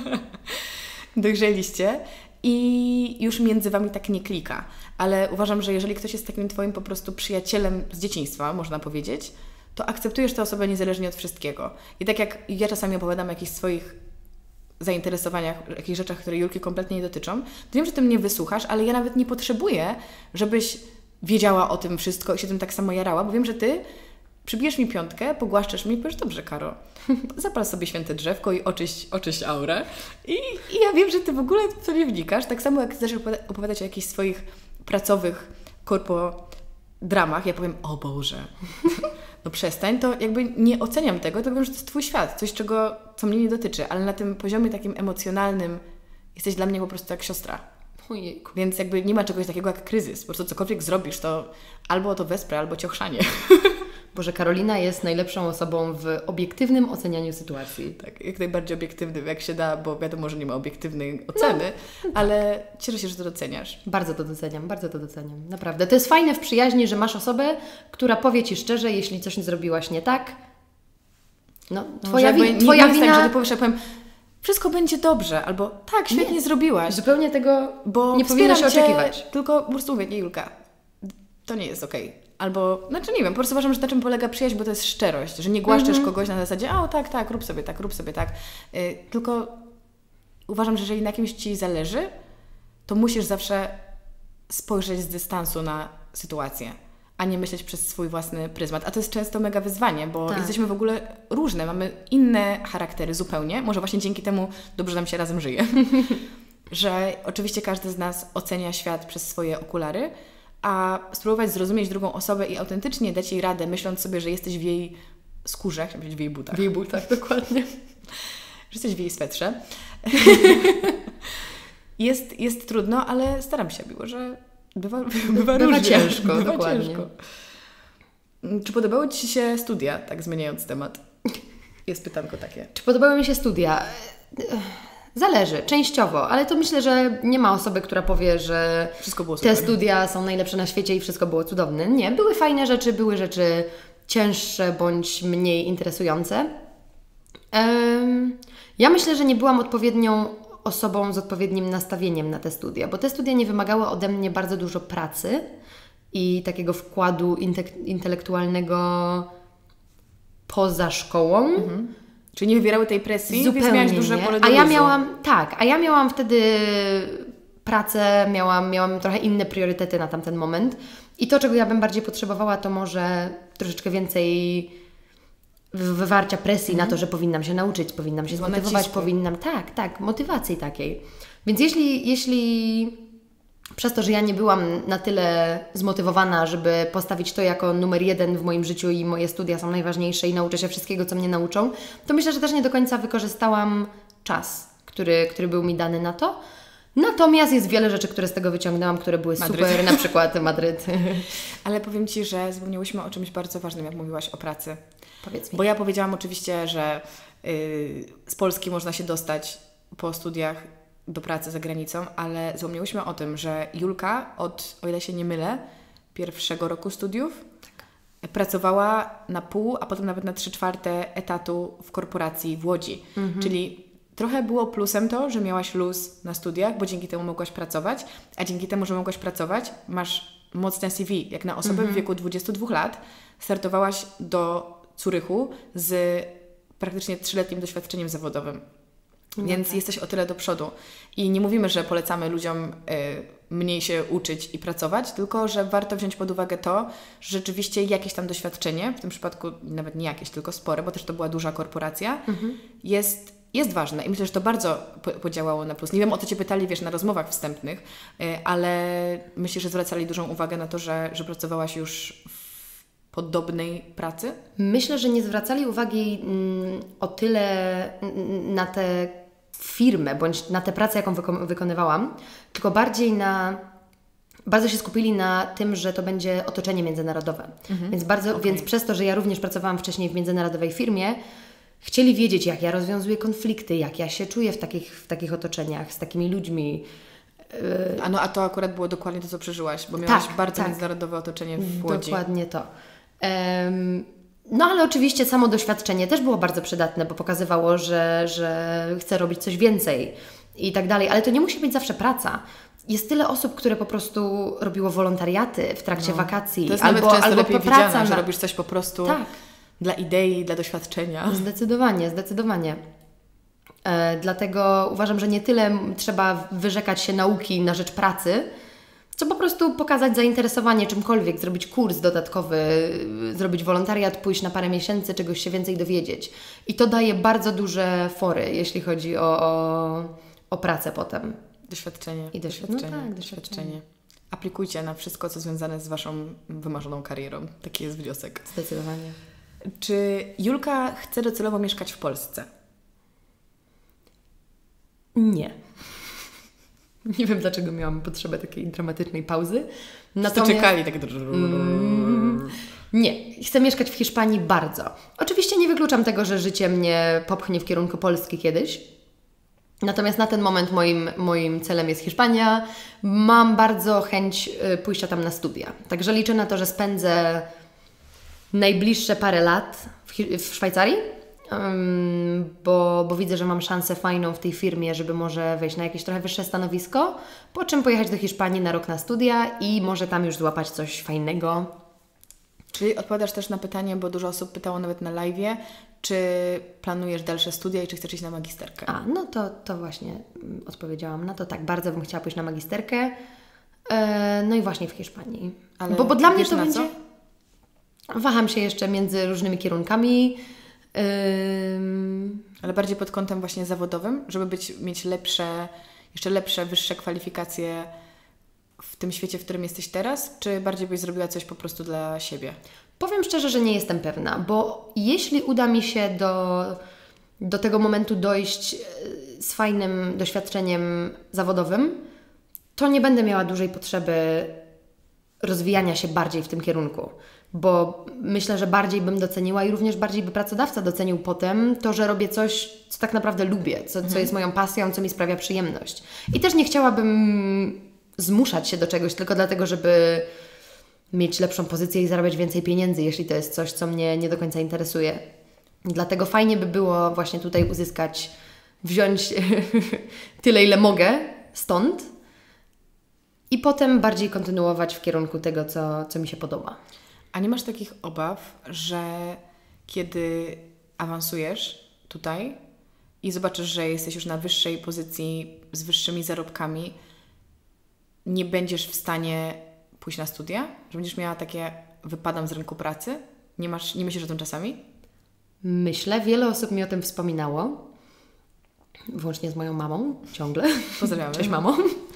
Dojrzeliście i już między Wami tak nie klika. Ale uważam, że jeżeli ktoś jest takim Twoim po prostu przyjacielem z dzieciństwa, można powiedzieć, to akceptujesz tę osobę niezależnie od wszystkiego. I tak jak ja czasami opowiadam o jakichś swoich zainteresowaniach, jakichś rzeczach, które Julki kompletnie nie dotyczą, to wiem, że Ty mnie wysłuchasz, ale ja nawet nie potrzebuję, żebyś wiedziała o tym wszystko i się tym tak samo jarała, bo wiem, że Ty przybijesz mi piątkę, pogłaszczesz mnie i powiesz, dobrze, Karo, zapal sobie święte drzewko i oczyść aurę. I ja wiem, że Ty w ogóle w to nie wnikasz, tak samo jak chcesz opowiadać o jakichś swoich pracowych dramach, ja powiem, o Boże, no przestań, to jakby nie oceniam tego, to wiem, że to jest Twój świat, coś, co mnie nie dotyczy, ale na tym poziomie takim emocjonalnym jesteś dla mnie po prostu jak siostra. Ojejku. Więc jakby nie ma czegoś takiego jak kryzys. Po prostu cokolwiek zrobisz, to albo to wesprę, albo Cię ochrzanie. Boże, Karolina jest najlepszą osobą w obiektywnym ocenianiu sytuacji. Tak, jak najbardziej obiektywnym, jak się da, bo wiadomo, że nie ma obiektywnej oceny, ale cieszę się, że to doceniasz. Bardzo to doceniam. Naprawdę. To jest fajne w przyjaźni, że masz osobę, która powie Ci szczerze, jeśli coś nie zrobiłaś nie tak. No, twoja wina... Tak, że Ty powiesz, ja powiem, wszystko będzie dobrze, albo tak, świetnie zrobiłaś. Zupełnie tego bo nie powinno się oczekiwać. Tylko po prostu mówię, nie Julka, to nie jest okej. Albo, znaczy nie wiem, po prostu uważam, że na czym polega przyjaźń, bo to jest szczerość, że nie głaszczesz kogoś na zasadzie, tak, rób sobie tak. Tylko uważam, że jeżeli na kimś Ci zależy, to musisz zawsze spojrzeć z dystansu na sytuację, a nie myśleć przez swój własny pryzmat. A to jest często mega wyzwanie, bo jesteśmy w ogóle różne, mamy inne charaktery zupełnie, może właśnie dzięki temu dobrze nam się razem żyje, że oczywiście każdy z nas ocenia świat przez swoje okulary, a spróbować zrozumieć drugą osobę i autentycznie dać jej radę, myśląc sobie, że jesteś w jej skórze, chciałam powiedzieć w jej butach. W jej butach, dokładnie. Że jesteś w jej swetrze. Jest trudno, ale staram się, miło, że bywa różnie. Ciężko, dokładnie. Ciężko. Czy podobały Ci się studia, tak zmieniając temat? Jest pytanko takie. Czy podobały mi się studia? Zależy, częściowo, ale to myślę, że nie ma osoby, która powie, że Wszystko było te super. studia są najlepsze na świecie i wszystko było cudowne. Nie, były fajne rzeczy, były rzeczy cięższe bądź mniej interesujące. Ja myślę, że nie byłam odpowiednią osobą z odpowiednim nastawieniem na te studia, bo te studia nie wymagały ode mnie bardzo dużo pracy i takiego wkładu intelektualnego poza szkołą. Czyli nie wywierały tej presji, więc Zupełnie miałaś duże nie. pole do A ja luzu. miałam wtedy pracę, miałam trochę inne priorytety na tamten moment i to, czego ja bym bardziej potrzebowała, to może troszeczkę więcej wywarcia presji na to, że powinnam się nauczyć, powinnam się zmotywować, nacisku. motywacji takiej. Więc jeśli przez to, że ja nie byłam na tyle zmotywowana, żeby postawić to jako numer 1 w moim życiu i moje studia są najważniejsze i nauczę się wszystkiego, co mnie nauczą, to myślę, że też nie do końca wykorzystałam czas, który był mi dany na to. Natomiast jest wiele rzeczy, które z tego wyciągnęłam, które były Madryt. super, na przykład Madryt. Ale powiem Ci, że zapomniałyśmy o czymś bardzo ważnym, jak mówiłaś o pracy. Powiedz mi. Bo ja powiedziałam oczywiście, że z Polski można się dostać po studiach do pracy za granicą, ale zapomniałyśmy o tym, że Julka o ile się nie mylę, pierwszego roku studiów pracowała na pół, a potem nawet na 3/4 etatu w korporacji w Łodzi. Czyli trochę było plusem to, że miałaś luz na studiach, bo dzięki temu mogłaś pracować, a dzięki temu, że mogłaś pracować, masz mocne CV. Jak na osobę w wieku 22 lat startowałaś do Zurychu z praktycznie 3-letnim doświadczeniem zawodowym. Więc jesteś o tyle do przodu. I nie mówimy, że polecamy ludziom mniej się uczyć i pracować, tylko że warto wziąć pod uwagę to, że rzeczywiście jakieś tam doświadczenie, w tym przypadku nawet nie jakieś, tylko spore, bo też to była duża korporacja, jest ważne. I myślę, że to bardzo podziałało na plus. Nie wiem, o co Cię pytali, wiesz, na rozmowach wstępnych, ale myślę, że zwracali dużą uwagę na to, że pracowałaś już w podobnej pracy. Myślę, że nie zwracali uwagi o tyle na tę firmę, bądź na tę pracę, jaką wykonywałam, tylko bardzo się skupili na tym, że to będzie otoczenie międzynarodowe. Więc przez to, że ja również pracowałam wcześniej w międzynarodowej firmie, chcieli wiedzieć, jak ja rozwiązuję konflikty, jak ja się czuję w takich otoczeniach, z takimi ludźmi. A to akurat było dokładnie to, co przeżyłaś, bo miałaś bardzo międzynarodowe otoczenie w Łodzi. Dokładnie to. No ale oczywiście samo doświadczenie też było bardzo przydatne, bo pokazywało, że chcę robić coś więcej i tak dalej, ale to nie musi być zawsze praca. Jest tyle osób, które po prostu robiło wolontariaty w trakcie wakacji. To jest nawet często lepiej widziane, że robisz coś po prostu Tak. dla idei, dla doświadczenia. Zdecydowanie. Dlatego uważam, że nie tyle trzeba wyrzekać się nauki na rzecz pracy, co po prostu pokazać zainteresowanie czymkolwiek, zrobić kurs dodatkowy, zrobić wolontariat, pójść na parę miesięcy, czegoś się więcej dowiedzieć. I to daje bardzo duże fory, jeśli chodzi o pracę potem. Doświadczenie. Doświadczenie. Aplikujcie na wszystko, co związane z Waszą wymarzoną karierą. Taki jest wniosek. Zdecydowanie. Czy Julka chce docelowo mieszkać w Polsce? Nie. Nie wiem, dlaczego miałam potrzebę takiej dramatycznej pauzy. Natomiast... czekali tak... Nie. Chcę mieszkać w Hiszpanii bardzo. Oczywiście nie wykluczam tego, że życie mnie popchnie w kierunku Polski kiedyś. Natomiast na ten moment moim celem jest Hiszpania. Mam bardzo chęć pójścia tam na studia. Także liczę na to, że spędzę najbliższe parę lat w Szwajcarii, bo widzę, że mam szansę fajną w tej firmie, żeby może wejść na jakieś trochę wyższe stanowisko, po czym pojechać do Hiszpanii na rok na studia i może tam już złapać coś fajnego. Czyli odpowiadasz też na pytanie, bo dużo osób pytało nawet na live'ie, czy planujesz dalsze studia i czy chcesz iść na magisterkę? No to właśnie odpowiedziałam na to. Tak, bardzo bym chciała pójść na magisterkę. No i właśnie w Hiszpanii. Ale bo dla mnie to na będzie... Co? Waham się jeszcze między różnymi kierunkami. Ale bardziej pod kątem właśnie zawodowym, żeby mieć jeszcze lepsze, wyższe kwalifikacje w tym świecie, w którym jesteś teraz, czy bardziej byś zrobiła coś po prostu dla siebie? Powiem szczerze, że nie jestem pewna, bo jeśli uda mi się do tego momentu dojść z fajnym doświadczeniem zawodowym, to nie będę miała dużej potrzeby rozwijania się bardziej w tym kierunku. bo myślę, że bardziej bym doceniła i również bardziej by pracodawca docenił potem to, że robię coś, co tak naprawdę lubię, co jest moją pasją, co mi sprawia przyjemność. I też nie chciałabym zmuszać się do czegoś tylko dlatego, żeby mieć lepszą pozycję i zarabiać więcej pieniędzy, jeśli to jest coś, co mnie nie do końca interesuje. Dlatego fajnie by było właśnie tutaj wziąć tyle, ile mogę stąd i potem bardziej kontynuować w kierunku tego, co mi się podoba. A nie masz takich obaw, że kiedy awansujesz tutaj i zobaczysz, że jesteś już na wyższej pozycji z wyższymi zarobkami, nie będziesz w stanie pójść na studia? Że będziesz miała takie wypadam z rynku pracy? Nie myślisz o tym czasami? Myślę, wiele osób mi o tym wspominało, włącznie z moją mamą, ciągle. Pozdrawiamy. Cześć mamo.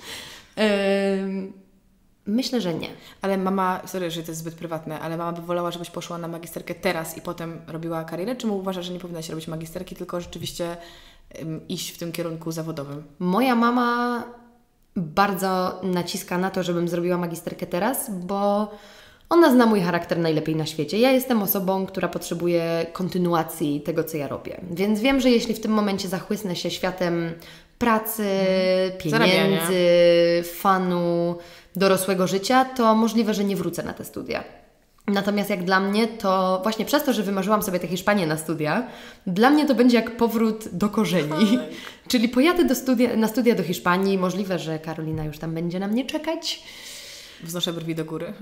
Myślę, że nie. Ale mama, sorry, że to jest zbyt prywatne, ale mama by wolała, żebyś poszła na magisterkę teraz i potem robiła karierę? Czy uważasz, że nie powinnaś robić magisterki, tylko rzeczywiście iść w tym kierunku zawodowym? Moja mama bardzo naciska na to, żebym zrobiła magisterkę teraz, bo ona zna mój charakter najlepiej na świecie. Ja jestem osobą, która potrzebuje kontynuacji tego, co ja robię. Więc wiem, że jeśli w tym momencie zachłysnę się światem pracy, pieniędzy, fanu, dorosłego życia, to możliwe, że nie wrócę na te studia. Natomiast jak dla mnie, to właśnie przez to, że wymarzyłam sobie tę Hiszpanię na studia, dla mnie to będzie jak powrót do korzeni. Czyli pojadę na studia do Hiszpanii, możliwe, że Karolina już tam będzie na mnie czekać. Wznoszę brwi do góry.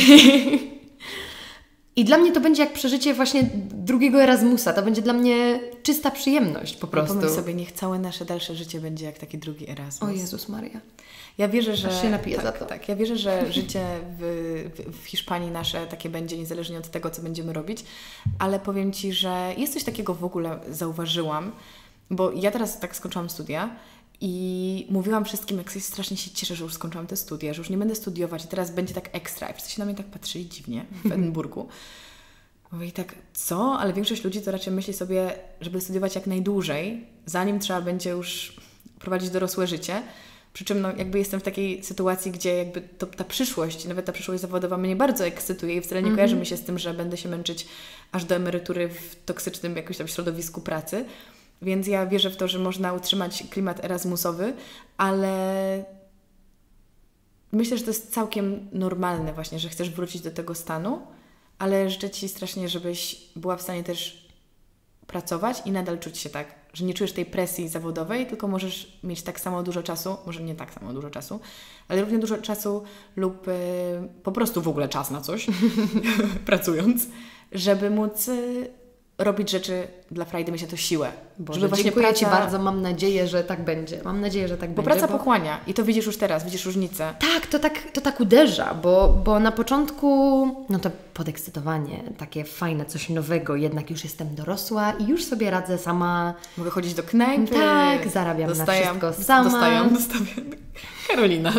I dla mnie to będzie jak przeżycie właśnie drugiego Erasmusa. To będzie dla mnie czysta przyjemność po prostu. Pomyśl sobie, niech całe nasze dalsze życie będzie jak taki drugi Erasmus. O Jezus Maria. Ja wierzę, że... Aż się napiję za to. Tak, ja wierzę, że życie w Hiszpanii nasze takie będzie, niezależnie od tego, co będziemy robić. Ale powiem Ci, że jest coś takiego w ogóle, zauważyłam, bo ja teraz tak skończyłam studia i mówiłam wszystkim, jak strasznie się cieszę, że już skończyłam te studia, że już nie będę studiować i teraz będzie tak ekstra. I wszyscy się na mnie tak patrzyli dziwnie w Edynburgu. Mówię i tak, co? Ale większość ludzi to raczej myśli sobie, żeby studiować jak najdłużej, zanim trzeba będzie już prowadzić dorosłe życie. Przy czym jakby jestem w takiej sytuacji, gdzie jakby ta przyszłość, nawet ta przyszłość zawodowa mnie bardzo ekscytuje i wcale nie kojarzy mi się z tym, że będę się męczyć aż do emerytury w toksycznym jakimś tam środowisku pracy. Więc ja wierzę w to, że można utrzymać klimat erasmusowy, ale myślę, że to jest całkiem normalne właśnie, że chcesz wrócić do tego stanu, ale życzę Ci strasznie, żebyś była w stanie też pracować i nadal czuć się tak, że nie czujesz tej presji zawodowej, tylko możesz mieć tak samo dużo czasu, może nie tak samo dużo czasu, ale równie dużo czasu lub po prostu w ogóle czas na coś, pracując, żeby móc robić rzeczy dla frajdy, mieć na to siłę. Boże, żeby właśnie dziękuję Ci bardzo, mam nadzieję, że tak będzie. Mam nadzieję, że tak będzie. Bo praca pochłania i to widzisz już teraz, widzisz różnicę. Tak, to tak uderza, bo na początku no to podekscytowanie, takie fajne, coś nowego, jednak już jestem dorosła i już sobie radzę sama. Mogę chodzić do knajpy. Tak, zarabiam na wszystko sama. Dostawiam. Karolina,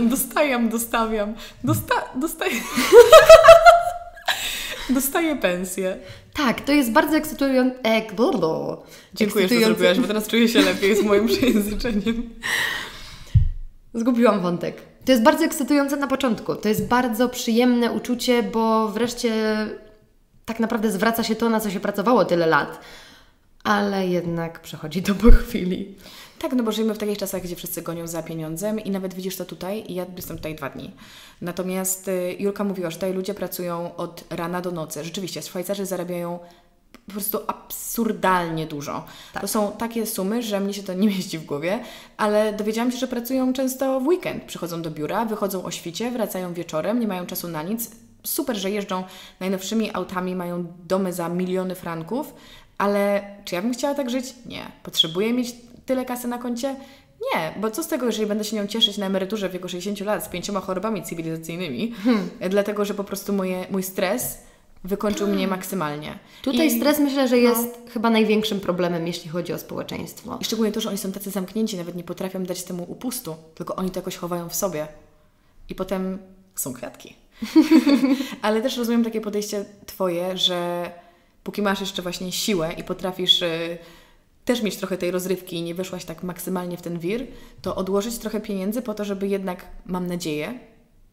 dostaję pensję. Tak, to jest bardzo ekscytujące. Dziękuję, że to zrobiłaś, bo teraz czuję się lepiej z moim przejęzyczeniem. Zgubiłam wątek. To jest bardzo ekscytujące na początku. To jest bardzo przyjemne uczucie, bo wreszcie tak naprawdę zwraca się to, na co się pracowało tyle lat. Ale jednak przechodzi to po chwili. Tak, no bo żyjemy w takich czasach, gdzie wszyscy gonią za pieniądzem i nawet widzisz to tutaj i ja jestem tutaj 2 dni. Natomiast Julka mówiła, że tutaj ludzie pracują od rana do nocy. Rzeczywiście, Szwajcarzy zarabiają po prostu absurdalnie dużo. Tak. To są takie sumy, że mnie się to nie mieści w głowie, ale dowiedziałam się, że pracują często w weekend. Przychodzą do biura, wychodzą o świcie, wracają wieczorem, nie mają czasu na nic. Super, że jeżdżą najnowszymi autami, mają domy za miliony franków, ale czy ja bym chciała tak żyć? Nie. Potrzebuję mieć tyle kasy na koncie? Nie, bo co z tego, jeżeli będę się nią cieszyć na emeryturze w wieku 60 lat z 5 chorobami cywilizacyjnymi, dlatego, że po prostu mój stres wykończył mnie maksymalnie. Tutaj stres myślę, że jest chyba największym problemem, jeśli chodzi o społeczeństwo. I szczególnie to, że oni są tacy zamknięci, nawet nie potrafią dać temu upustu, tylko oni to jakoś chowają w sobie. I potem są kwiatki. Ale też rozumiem takie podejście Twoje, że póki masz jeszcze właśnie siłę i potrafisz też mieć trochę tej rozrywki i nie wyszłaś tak maksymalnie w ten wir, to odłożyć trochę pieniędzy po to, żeby jednak, mam nadzieję,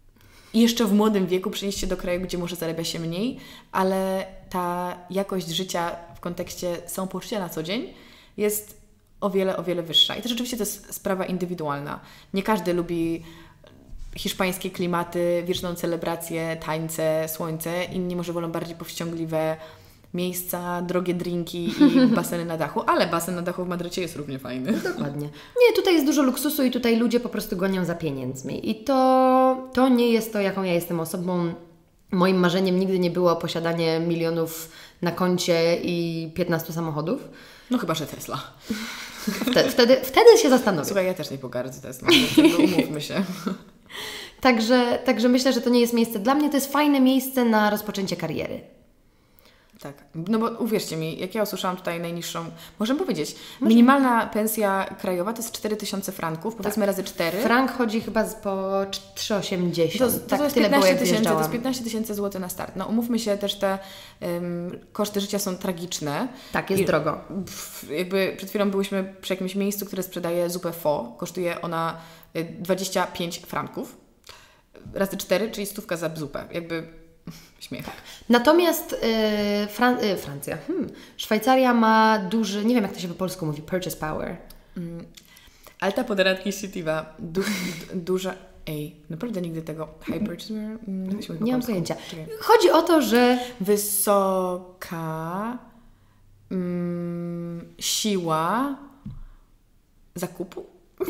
i jeszcze w młodym wieku przenieść się do kraju, gdzie może zarabia się mniej, ale ta jakość życia w kontekście samopoczucia na co dzień jest o wiele wyższa. I to rzeczywiście to jest sprawa indywidualna. Nie każdy lubi hiszpańskie klimaty, wieczną celebrację, tańce, słońce. Inni może wolą bardziej powściągliwe miejsca, drogie drinki i baseny na dachu, ale basen na dachu w Madrycie jest równie fajny. Dokładnie. Nie, tutaj jest dużo luksusu i tutaj ludzie po prostu gonią za pieniędzmi. I to nie jest to, jaką ja jestem osobą. Moim marzeniem nigdy nie było posiadanie milionów na koncie i 15 samochodów. No chyba, że Tesla. Wtedy się zastanowię. Słuchaj, ja też nie pogardzę Teslą, więc umówmy się. Także myślę, że to nie jest miejsce dla mnie. To jest fajne miejsce na rozpoczęcie kariery. Tak, no bo uwierzcie mi, jak ja usłyszałam tutaj najniższą, możemy powiedzieć, minimalna pensja krajowa to jest 4000 franków, powiedzmy razy 4. Frank chodzi chyba po 3,80. To jest 15 tysięcy, to jest 15 tysięcy złotych na start. No umówmy się, też te koszty życia są tragiczne. Tak, jest drogo. Jakby przed chwilą byłyśmy przy jakimś miejscu, które sprzedaje zupę pho, kosztuje ona 25 franków, razy 4, czyli 100 za zupę, jakby śmiech. Natomiast Francja, Szwajcaria ma duży, nie wiem jak to się po polsku mówi, purchase power. Alta poder adquisitiva, duża, naprawdę nigdy tego high purchase power, nie mam pojęcia. Chodzi o to, że wysoka siła zakupu.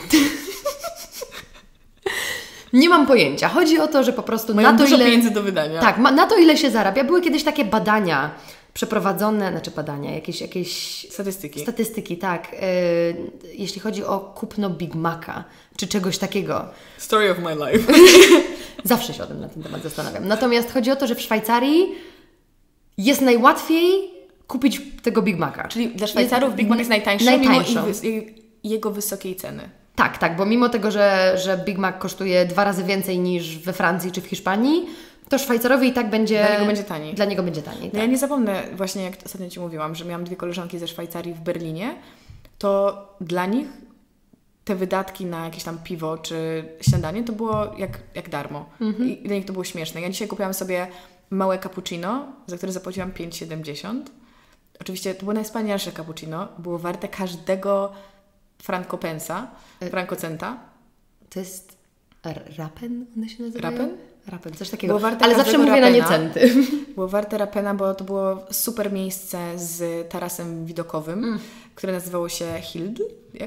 Nie mam pojęcia. Chodzi o to, że po prostu mają na to, dużo ile pieniędzy do wydania. Tak, na to, ile się zarabia. Były kiedyś takie badania przeprowadzone, jakieś statystyki, tak. Jeśli chodzi o kupno Big Maca, czy czegoś takiego. Story of my life. Zawsze się na ten temat zastanawiam. Natomiast chodzi o to, że w Szwajcarii jest najłatwiej kupić tego Big Maca. Czyli dla Szwajcarów Big Mac jest najtańszy mimo jego wysokiej ceny. Tak, bo mimo tego, że Big Mac kosztuje 2 razy więcej niż we Francji czy w Hiszpanii, to Szwajcarowi i tak będzie... Dla niego będzie taniej. No tak. ja nie zapomnę, właśnie jak ostatnio Ci mówiłam, że miałam 2 koleżanki ze Szwajcarii w Berlinie, to dla nich te wydatki na jakieś tam piwo czy śniadanie to było jak darmo. I dla nich to było śmieszne. Ja dzisiaj kupiłam sobie małe cappuccino, za które zapłaciłam 5,70. Oczywiście to było najwspanialsze cappuccino, było warte każdego frankocenta. To jest rapen, one się nazywają? Rapen, coś takiego. Ale zawsze mówię na niecenty. Było warte rapena, bo to było super miejsce z tarasem widokowym, które nazywało się Hiltl.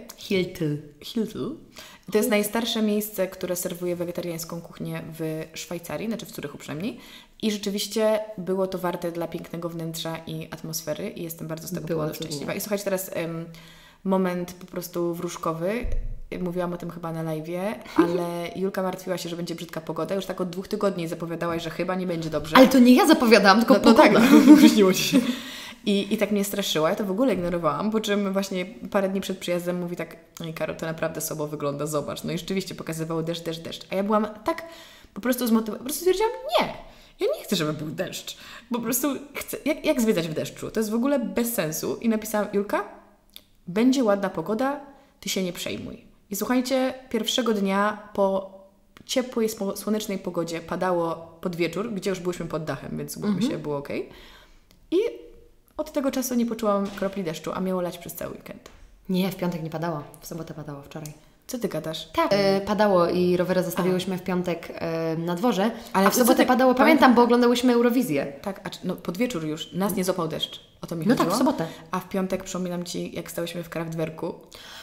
To jest najstarsze miejsce, które serwuje wegetariańską kuchnię w Szwajcarii, znaczy w Zurychu przynajmniej. I rzeczywiście było to warte dla pięknego wnętrza i atmosfery i jestem bardzo z tego powodu szczęśliwa. I słuchajcie, teraz moment po prostu wróżkowy. Mówiłam o tym chyba na live'ie, ale Julka martwiła się, że będzie brzydka pogoda. Już tak od 2 tygodni zapowiadałaś, że chyba nie będzie dobrze. Ale to nie ja zapowiadałam, tylko pogoda. No tak, przyśniło Ci się. I tak mnie straszyła, ja to w ogóle ignorowałam, po czym właśnie parę dni przed przyjazdem mówi tak: ej Karol, to naprawdę słabo wygląda, zobacz. No i rzeczywiście pokazywało deszcz. A ja byłam tak po prostu zmotywowana, po prostu stwierdziłam, ja nie chcę, żeby był deszcz. Po prostu chcę, jak zwiedzać w deszczu? To jest w ogóle bez sensu. I napisałam: Julka, będzie ładna pogoda, Ty się nie przejmuj. I słuchajcie, pierwszego dnia po ciepłej, słonecznej pogodzie padało pod wieczór, gdzie już byliśmy pod dachem, więc się było okej. I od tego czasu nie poczułam kropli deszczu, a miało lać przez cały weekend. Nie, w piątek nie padało. W sobotę padało wczoraj. Co Ty gadasz? Tak. Padało i rowery zostawiłyśmy w piątek na dworze, ale w sobotę padało, pamiętam, bo oglądałyśmy Eurowizję. Tak, pod wieczór już. Nas nie złapał deszcz. O to mi chodziło. No tak, w sobotę. A w piątek przypominam Ci, jak stałyśmy w Kraftwerku.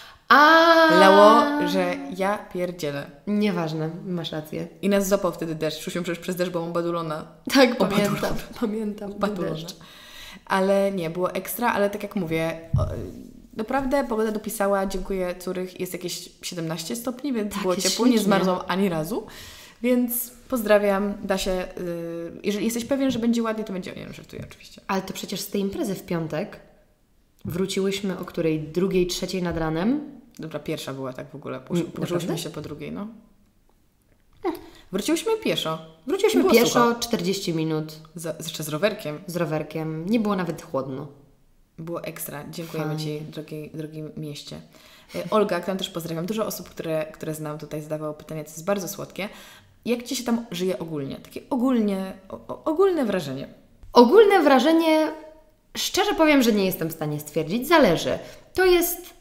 Lało, że ja pierdzielę. Nieważne, masz rację. I nas złapał wtedy deszcz. Szłyśmy przecież przez deszcz, bo mam badulona. Tak, pamiętam. Badulona. Ale nie, było ekstra, ale tak jak mówię, naprawdę pogoda dopisała, dziękuję, Zurych, jest jakieś 17 stopni, więc tak, było ciepło, nie zmarzłam ani razu. Więc pozdrawiam, da się, jeżeli jesteś pewien, że będzie ładnie, to będzie, nie wiem, żartuję oczywiście. Ale to przecież z tej imprezy w piątek wróciłyśmy o której? 2, 3 nad ranem. Dobra, pierwsza była tak w ogóle. Położyłyśmy się po drugiej, no. Wróciłyśmy pieszo. Pieszo, 40 minut. Jeszcze z rowerkiem. Z rowerkiem. Nie było nawet chłodno. Było ekstra. Dziękujemy Ci, drogi mieście. Olga, którą też pozdrawiam. Dużo osób, które znam tutaj, zadawało pytania, co jest bardzo słodkie. Jak Ci się tam żyje ogólnie? Takie ogólne wrażenie. Ogólne wrażenie, szczerze powiem, że nie jestem w stanie stwierdzić. Zależy. To jest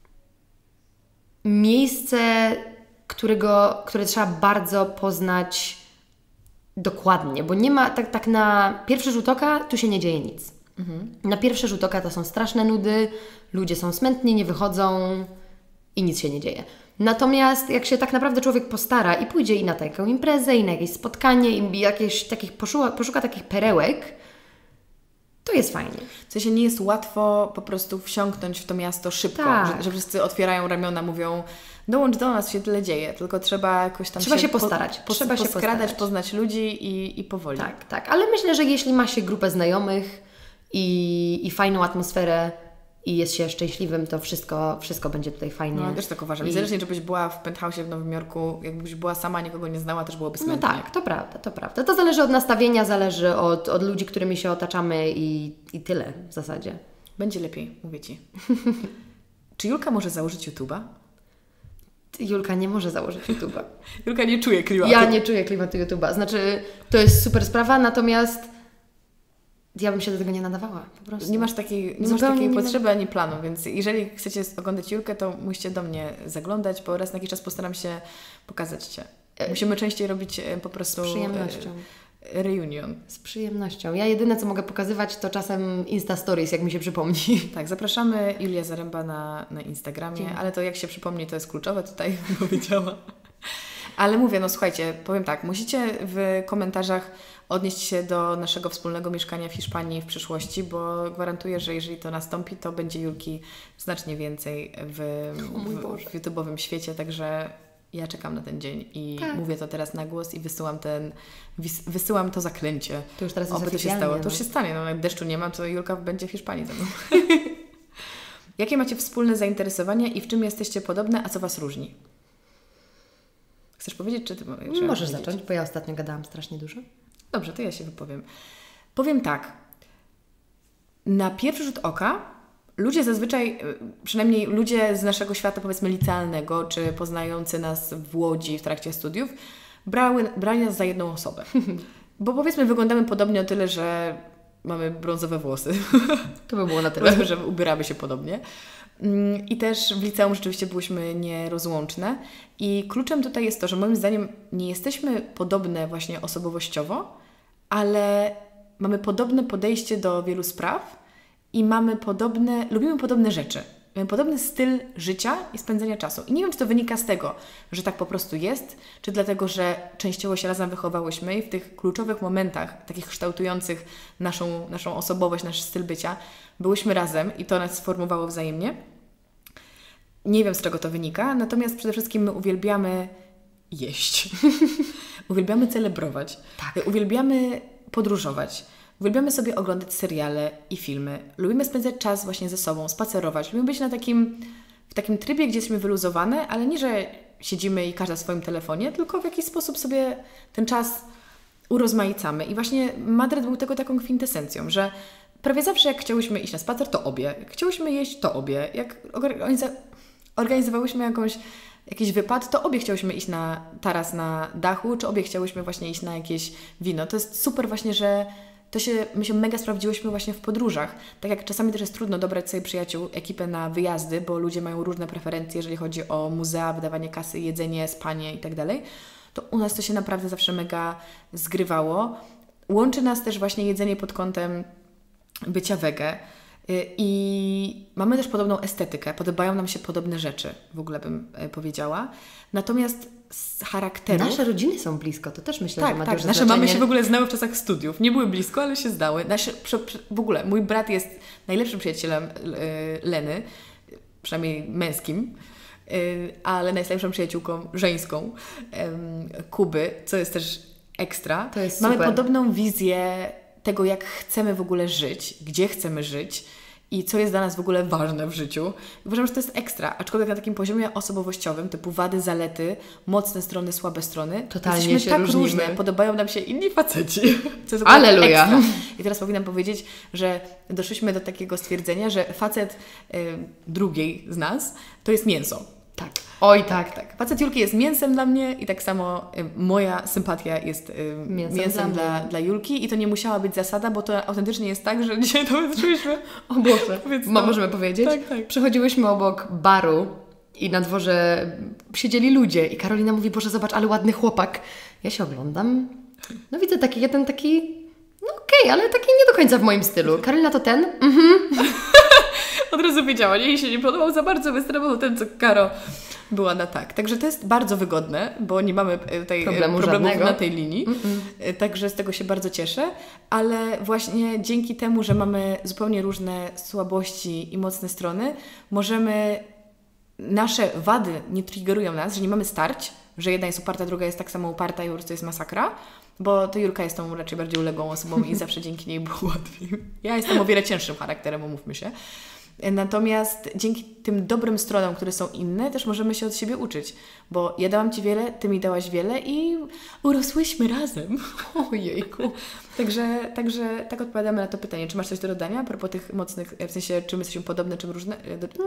miejsce, które trzeba bardzo poznać dokładnie, bo nie ma, tak na pierwszy rzut oka tu się nie dzieje nic. Na pierwszy rzut oka to są straszne nudy, ludzie są smętni, nie wychodzą i nic się nie dzieje. Natomiast jak się tak naprawdę człowiek postara i pójdzie i na taką imprezę, i na jakieś spotkanie, i poszuka takich perełek, to jest fajnie. W sensie nie jest łatwo po prostu wsiąknąć w to miasto szybko, Tak. że wszyscy otwierają ramiona, mówią dołącz do nas, się tyle dzieje, tylko trzeba jakoś tam Trzeba się postarać. Trzeba się poskradać, postarać. Poznać ludzi i powoli. Tak, ale myślę, że jeśli ma się grupę znajomych i fajną atmosferę i jest się szczęśliwym, to wszystko będzie tutaj fajnie. No, też tak uważam. Niezależnie, żebyś była w penthouse'ie w Nowym Jorku, jakbyś była sama, nikogo nie znała, też byłoby smętnie. No tak, to prawda. To zależy od nastawienia, zależy od ludzi, którymi się otaczamy i tyle w zasadzie. Będzie lepiej, mówię Ci. Czy Julka może założyć YouTube'a? Julka nie może założyć YouTube'a. Julka nie czuje klimatu. Ja nie czuję klimatu YouTube'a. Znaczy, to jest super sprawa, natomiast ja bym się do tego nie nadawała, po prostu. Nie masz takiej potrzeby ani planu, więc jeżeli chcecie oglądać Julkę, to musicie do mnie zaglądać, bo raz na jakiś czas postaram się pokazać Cię. Musimy częściej robić po prostu... Z przyjemnością. Reunion. Z przyjemnością. Ja jedyne, co mogę pokazywać, to czasem Insta Stories, jak mi się przypomni. Tak, zapraszamy Julia Zaręba na Instagramie, ale to jak się przypomni, to jest kluczowe tutaj, powiedziała. Ale mówię, no słuchajcie, powiem tak, musicie w komentarzach odnieść się do naszego wspólnego mieszkania w Hiszpanii w przyszłości, bo gwarantuję, że jeżeli to nastąpi, to będzie Julki znacznie więcej w YouTube'owym świecie, także ja czekam na ten dzień i mówię to teraz na głos i wysyłam to zaklęcie. To już teraz jest oby to się stało. To już się stanie. No, jak deszczu nie ma, to Julka będzie w Hiszpanii ze mną. Jakie macie wspólne zainteresowania i w czym jesteście podobne, a co Was różni? Chcesz powiedzieć, czy Ty Możesz zacząć, bo ja ostatnio gadałam strasznie dużo. Dobrze, to ja się wypowiem. Powiem tak. Na pierwszy rzut oka ludzie zazwyczaj, przynajmniej ludzie z naszego świata, powiedzmy licealnego, czy poznający nas w Łodzi w trakcie studiów, brali nas za jedną osobę. Bo powiedzmy wyglądamy podobnie o tyle, że mamy brązowe włosy. To by było na tyle. Powiedzmy, że ubieramy się podobnie. I też w liceum rzeczywiście byłyśmy nierozłączne. I kluczem tutaj jest to, że moim zdaniem nie jesteśmy podobne właśnie osobowościowo, ale mamy podobne podejście do wielu spraw i lubimy podobne rzeczy. Mamy podobny styl życia i spędzania czasu. I nie wiem, czy to wynika z tego, że tak po prostu jest, czy dlatego, że częściowo się razem wychowałyśmy i w tych kluczowych momentach, takich kształtujących naszą osobowość, nasz styl bycia, byłyśmy razem i to nas sformowało wzajemnie. Nie wiem, z czego to wynika, natomiast przede wszystkim my uwielbiamy jeść. Uwielbiamy celebrować. Tak. Uwielbiamy podróżować. Uwielbiamy sobie oglądać seriale i filmy. Lubimy spędzać czas właśnie ze sobą, spacerować. Lubimy być w takim trybie, gdzie jesteśmy wyluzowane, ale nie, że siedzimy i każda w swoim telefonie, tylko w jakiś sposób sobie ten czas urozmaicamy. I właśnie Madryt był tego taką kwintesencją, że prawie zawsze jak chciałyśmy iść na spacer, to obie. Jak chciałyśmy jeść, to obie. Jak organizowałyśmy jakiś wypad, to obie chciałyśmy iść na taras na dachu, czy obie chciałyśmy właśnie iść na jakieś wino. To jest super właśnie, że my się mega sprawdziłyśmy właśnie w podróżach. Tak jak czasami też jest trudno dobrać sobie przyjaciół, ekipę na wyjazdy, bo ludzie mają różne preferencje, jeżeli chodzi o muzea, wydawanie kasy, jedzenie, spanie i tak dalej, to u nas to się naprawdę zawsze mega zgrywało. Łączy nas też właśnie jedzenie pod kątem bycia wege. I mamy też podobną estetykę, podobają nam się podobne rzeczy, w ogóle bym powiedziała. Natomiast z charakteru... Nasze rodziny są blisko, to też myślę, że ma duże nasze znaczenie. mamy się w ogóle znały w czasach studiów. Nie były blisko, ale się znały. W ogóle mój brat jest najlepszym przyjacielem Leny, przynajmniej męskim, ale najlepszą przyjaciółką żeńską Kuby, co jest też ekstra. To jest mamy super. podobną wizję tego, jak chcemy w ogóle żyć, gdzie chcemy żyć i co jest dla nas w ogóle ważne w życiu. Uważam, że to jest ekstra, aczkolwiek na takim poziomie osobowościowym, typu wady, zalety, mocne strony, słabe strony, totalnie jesteśmy się tak różnimy. różne, podobają nam się inni faceci. Co jest Alleluja. ekstra. I teraz powinnam powiedzieć, że doszliśmy do takiego stwierdzenia, że facet drugiej z nas to jest mięso. Tak. Oj, tak. Tak. Facet Julki jest mięsem dla mnie i tak samo moja sympatia jest mięsem dla Julki i to nie musiała być zasada, bo to autentycznie jest tak, że dzisiaj to wyczuliśmy. O Boże. Możemy powiedzieć? Tak. Przechodziłyśmy obok baru i na dworze siedzieli ludzie i Karolina mówi, Boże, zobacz, ale ładny chłopak. Ja się oglądam, no widzę jeden taki, no okej, ale taki nie do końca w moim stylu. Karolina to ten? Od razu wiedziała, jej się nie podobał za bardzo, wystrował ten, co Karo była na tak. Także to jest bardzo wygodne, bo nie mamy tutaj problemów na tej linii. Także z tego się bardzo cieszę, ale właśnie dzięki temu, że mamy zupełnie różne słabości i mocne strony, możemy, nasze wady nie triggerują nas, że nie mamy starć, że jedna jest uparta, druga jest tak samo uparta i po prostu jest masakra, bo to Julka jest tą raczej bardziej uległą osobą i zawsze dzięki niej było łatwiej. Ja jestem o wiele cięższym charakterem, umówmy się. Natomiast dzięki tym dobrym stronom, które są inne, też możemy się od siebie uczyć, bo ja dałam Ci wiele, Ty mi dałaś wiele i urosłyśmy razem. Ojejku. Także tak odpowiadamy na to pytanie. Czy masz coś do dodania a propos tych mocnych, w sensie czym jesteśmy podobne, czym różne?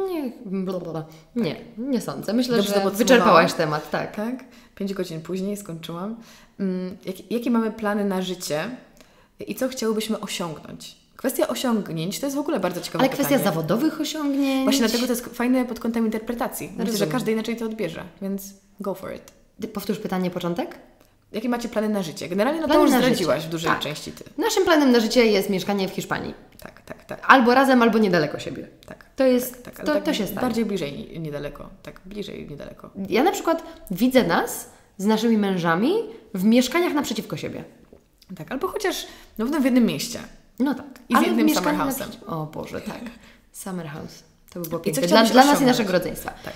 Nie sądzę. Myślę, że wyczerpałaś temat, tak. Tak? 5 godzin później skończyłam. Jakie mamy plany na życie i co chciałybyśmy osiągnąć? Kwestia osiągnięć to jest w ogóle bardzo ciekawe pytanie. Ale kwestia zawodowych osiągnięć? Właśnie dlatego to jest fajne pod kątem interpretacji. Myślę, że każdy inaczej to odbierze, więc go for it. Powtórz pytanie, początek? Jakie macie plany na życie? Generalnie to już zdradziłaś w dużej części Ty. Naszym planem na życie jest mieszkanie w Hiszpanii. Tak. Albo razem, albo niedaleko siebie. Tak. To jest, ale to się stanie. Bardziej bliżej niedaleko. Tak, bliżej niedaleko. Ja na przykład widzę nas z naszymi mężami w mieszkaniach naprzeciwko siebie. Tak, albo chociaż w jednym mieście. No tak. I z jednym summer house'em. O Boże, tak. Summer house. To by było piękne. Dla nas i naszego rodzeństwa. Tak.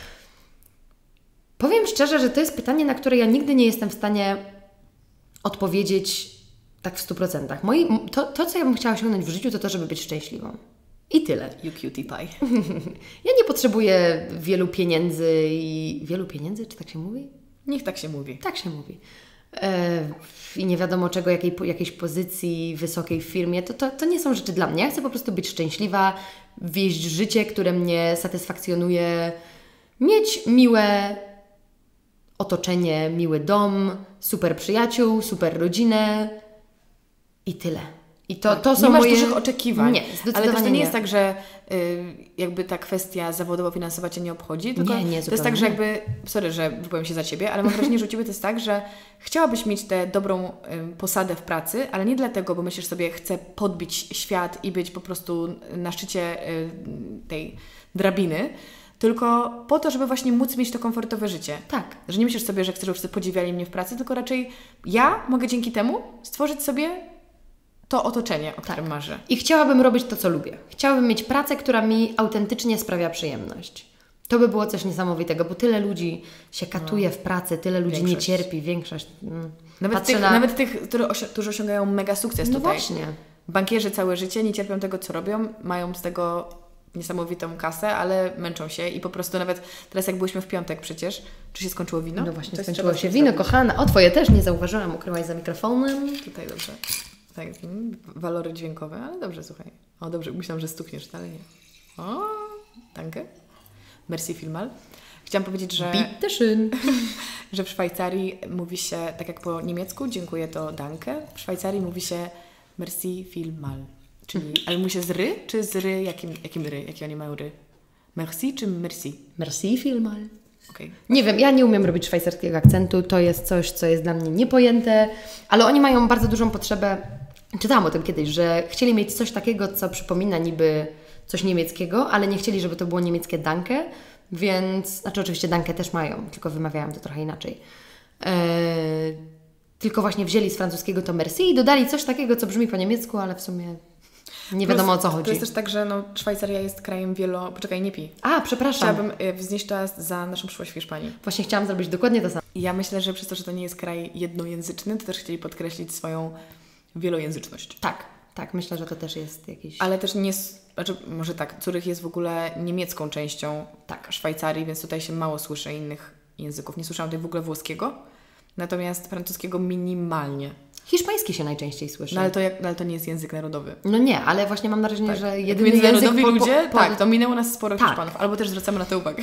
Powiem szczerze, że to jest pytanie, na które ja nigdy nie jestem w stanie odpowiedzieć tak w 100%. To, co ja bym chciała osiągnąć w życiu, to żeby być szczęśliwą. I tyle. You cutie pie. Ja nie potrzebuję wielu pieniędzy i... Wielu pieniędzy? Czy tak się mówi? Niech tak się mówi. Tak się mówi. I nie wiadomo czego, jakiejś pozycji wysokiej w firmie, to nie są rzeczy dla mnie. Ja chcę po prostu być szczęśliwa, wieść życie, które mnie satysfakcjonuje, mieć miłe otoczenie, miły dom, super przyjaciół, super rodzinę i tyle. I to są nie masz moje... dużych oczekiwań. Nie, zdecydowanie ale też to nie nie. jest tak, że jakby ta kwestia zawodowo-finansowa Cię nie obchodzi, tylko nie, to jest tak, że jakby, sorry, że wypowiem się za Ciebie, ale mam wrażenie, że u Ciebie to jest tak, że chciałabyś mieć tę dobrą posadę w pracy, ale nie dlatego, bo myślisz sobie, chcę podbić świat i być po prostu na szczycie tej drabiny, tylko po to, żeby właśnie móc mieć to komfortowe życie. Tak. Że nie myślisz sobie, że chcesz, żeby wszyscy podziwiali mnie w pracy, tylko raczej ja mogę dzięki temu stworzyć sobie to otoczenie, o którym marzę. I chciałabym robić to, co lubię. Chciałabym mieć pracę, która mi autentycznie sprawia przyjemność. To by było coś niesamowitego, bo tyle ludzi się katuje w pracy, tyle ludzi nie cierpi, większość. Nawet tych, którzy osiągają mega sukces no tutaj. Właśnie. Bankierzy całe życie nie cierpią tego, co robią, mają z tego niesamowitą kasę, ale męczą się i po prostu nawet teraz jak byliśmy w piątek przecież, czy się skończyło wino? No właśnie, skończyło się wino, kochana. O, Twoje też nie zauważyłam, ukryłaś za mikrofonem. Tutaj dobrze. Tak, walory dźwiękowe, ale dobrze, słuchaj. O, dobrze, myślałam, że stukniesz, ale nie. O, danke. Merci vielmal. Chciałam powiedzieć, że... Bitte schön. Że w Szwajcarii mówi się, tak jak po niemiecku, dziękuję to danke. W Szwajcarii mówi się merci vielmal. Czyli, ale mówi się z ry, czy z ry? Jakim ry? Jakie oni mają ry? Merci czy merci? Merci vielmal. Okay. Nie wiem, ja nie umiem robić szwajcarskiego akcentu, to jest coś, co jest dla mnie niepojęte, ale oni mają bardzo dużą potrzebę, czytałam o tym kiedyś, że chcieli mieć coś takiego, co przypomina niby coś niemieckiego, ale nie chcieli, żeby to było niemieckie danke, więc, znaczy oczywiście danke też mają, tylko wymawiają to trochę inaczej. Tylko właśnie wzięli z francuskiego to merci i dodali coś takiego, co brzmi po niemiecku, ale w sumie nie wiadomo o co chodzi. To jest też tak, że Szwajcaria jest krajem Poczekaj, nie pij. A, przepraszam. Chciałabym wznieść czas za naszą przyszłość w Hiszpanii. Właśnie chciałam zrobić dokładnie to samo. Ja myślę, że przez to, że to nie jest kraj jednojęzyczny, to też chcieli podkreślić swoją wielojęzyczność. Tak, myślę, że to też jest jakiś... Ale też nie... Znaczy, może tak, Zurych jest w ogóle niemiecką częścią Szwajcarii, więc tutaj się mało słyszy innych języków. Nie słyszałam tutaj w ogóle włoskiego, natomiast francuskiego minimalnie. Hiszpański się najczęściej słyszy. No ale to nie jest język narodowy. No nie, ale właśnie mam wrażenie, że jedyny międzynarodowi język ludzie, to minęło nas sporo Hiszpanów, albo też zwracamy na to uwagę.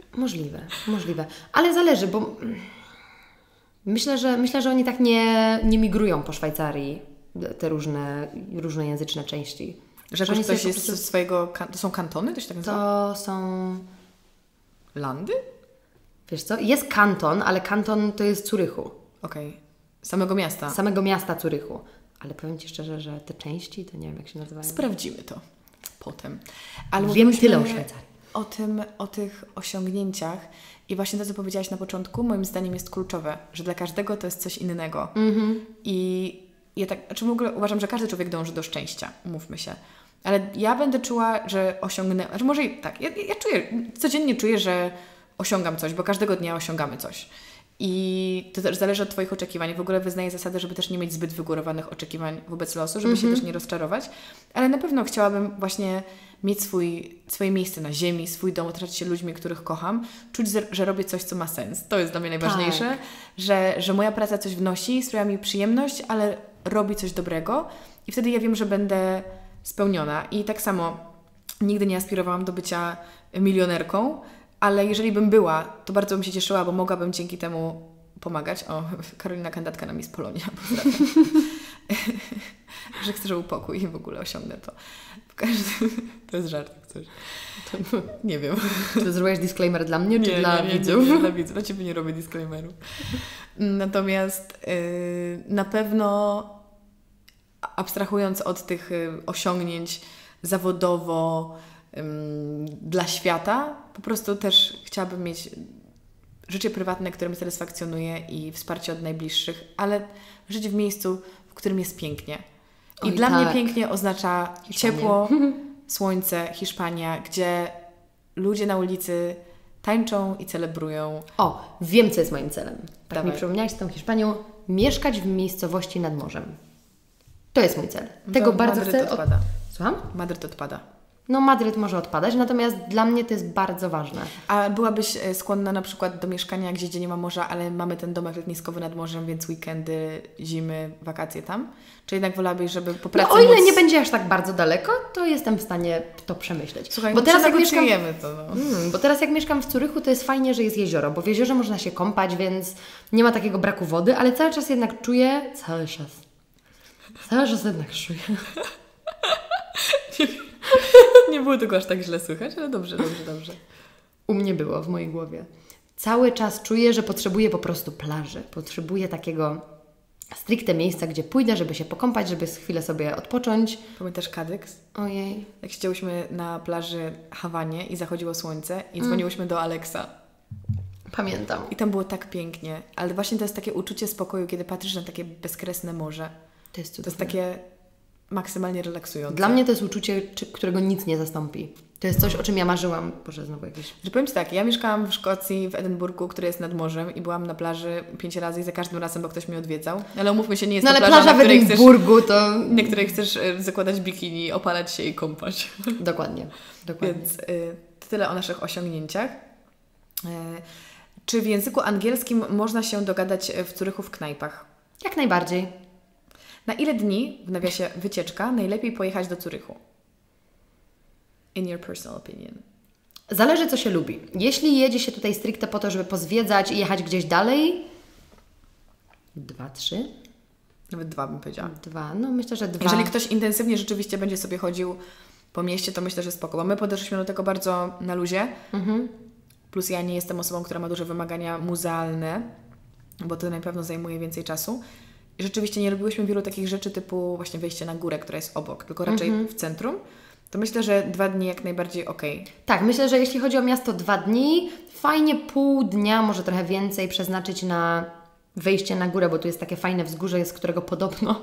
Możliwe. Ale zależy, bo myślę, że oni tak nie migrują po Szwajcarii, te różnojęzyczne części. Że oni ktoś sobie jest ze swojego... To są kantony? To się tak nazywa? To są... Landy? Wiesz co? Jest kanton, ale kanton to jest Zurychu. Okej. Samego miasta. Samego miasta Zurychu. Ale powiem Ci szczerze, że te części, to nie wiem jak się nazywają. Sprawdzimy to potem. Ale wiem tyle o Szwajcarii. O tych osiągnięciach i właśnie to, co powiedziałaś na początku, moim zdaniem jest kluczowe, że dla każdego to jest coś innego. I ja tak, znaczy w ogóle uważam, że każdy człowiek dąży do szczęścia, umówmy się. Ale ja będę czuła, że osiągnę, znaczy może i tak, ja codziennie czuję, że osiągam coś, bo każdego dnia osiągamy coś. I to też zależy od Twoich oczekiwań. W ogóle wyznaję zasadę, żeby też nie mieć zbyt wygórowanych oczekiwań wobec losu, żeby się też nie rozczarować. Ale na pewno chciałabym właśnie mieć swoje miejsce na ziemi, swój dom, otaczać się ludźmi, których kocham, czuć, że robię coś, co ma sens. To jest dla mnie najważniejsze, że moja praca coś wnosi, sprawia mi przyjemność, ale robi coś dobrego i wtedy ja wiem, że będę spełniona. I tak samo nigdy nie aspirowałam do bycia milionerką, ale jeżeli bym była, to bardzo bym się cieszyła, bo mogłabym dzięki temu pomagać. O, Karolina, kandydatka na Miss Polonia. Że chcę, żeby upokój i w ogóle osiągnę to. To jest żart, jak coś. Nie wiem. Czy zrobiłeś disclaimer dla mnie, czy dla widzów? Nie, dla widzów. Dla Ciebie nie robię disclaimerów. Natomiast na pewno abstrahując od tych osiągnięć zawodowo dla świata, po prostu też chciałabym mieć życie prywatne, które mnie satysfakcjonuje i wsparcie od najbliższych, ale żyć w miejscu, w którym jest pięknie. I dla mnie pięknie oznacza ciepło, słońce, Hiszpania, gdzie ludzie na ulicy tańczą i celebrują. O, wiem, co jest moim celem. Tak Dawaj. mi przypomniałaś z tą Hiszpanią. Mieszkać w miejscowości nad morzem. To jest mój cel. Tego bardzo Madryt chcę. odpada. Słucham? Madryt odpada. No Madryt może odpadać, natomiast dla mnie to jest bardzo ważne. A byłabyś skłonna na przykład do mieszkania gdzie nie ma morza, ale mamy ten domek letniskowy nad morzem, więc weekendy, zimy, wakacje tam? Czy jednak wolabyś, żeby po pracy No, o ile nie będzie aż tak bardzo daleko, to jestem w stanie to przemyśleć. Słuchaj, bo teraz jak mieszkam, to. No. bo teraz jak mieszkam w Zurychu, to jest fajnie, że jest jezioro, bo w jeziorze można się kąpać, więc nie ma takiego braku wody, ale cały czas jednak czuję... Cały czas jednak czuję... Nie było tego aż tak źle słychać, ale dobrze. U mnie było, w mojej głowie. Cały czas czuję, że potrzebuję po prostu plaży. Potrzebuję takiego stricte miejsca, gdzie pójdę, żeby się pokąpać, żeby chwilę sobie odpocząć. Pamiętasz Kadyks? Ojej. Jak siedziałyśmy na plaży Hawanie i zachodziło słońce i dzwoniłyśmy do Alexa. Pamiętam. I tam było tak pięknie. Ale właśnie to jest takie uczucie spokoju, kiedy patrzysz na takie bezkresne morze. To jest To jest takie maksymalnie relaksujące. Dla mnie to jest uczucie, którego nic nie zastąpi. To jest coś, o czym ja marzyłam. Boże, znowu jakieś... Że powiem Ci tak, ja mieszkałam w Szkocji, w Edynburgu, który jest nad morzem i byłam na plaży 5 razy i za każdym razem, bo ktoś mnie odwiedzał. Ale umówmy się, nie jest to ale plaża, w Edynburgu to... na której chcesz zakładać bikini, opalać się i kąpać. Dokładnie. Więc to tyle o naszych osiągnięciach. Czy w języku angielskim można się dogadać w Zurychu w knajpach? Jak najbardziej. Na ile dni, w nawiasie wycieczka, najlepiej pojechać do Zurychu? In your personal opinion. Zależy, co się lubi. Jeśli jedzie się tutaj stricte po to, żeby pozwiedzać i jechać gdzieś dalej, 2, 3? Nawet 2 bym powiedziała. 2, no myślę, że 2. Jeżeli ktoś intensywnie rzeczywiście będzie sobie chodził po mieście, to myślę, że spoko. Bo my podeszliśmy do tego bardzo na luzie. Plus ja nie jestem osobą, która ma duże wymagania muzealne, bo to na pewno zajmuje więcej czasu. I rzeczywiście nie robiłyśmy wielu takich rzeczy typu właśnie wejście na górę, która jest obok, tylko raczej w centrum. To myślę, że 2 dni jak najbardziej okej. Tak, myślę, że jeśli chodzi o miasto 2 dni, fajnie pół dnia, może trochę więcej przeznaczyć na wejście na górę, bo tu jest takie fajne wzgórze, z którego podobno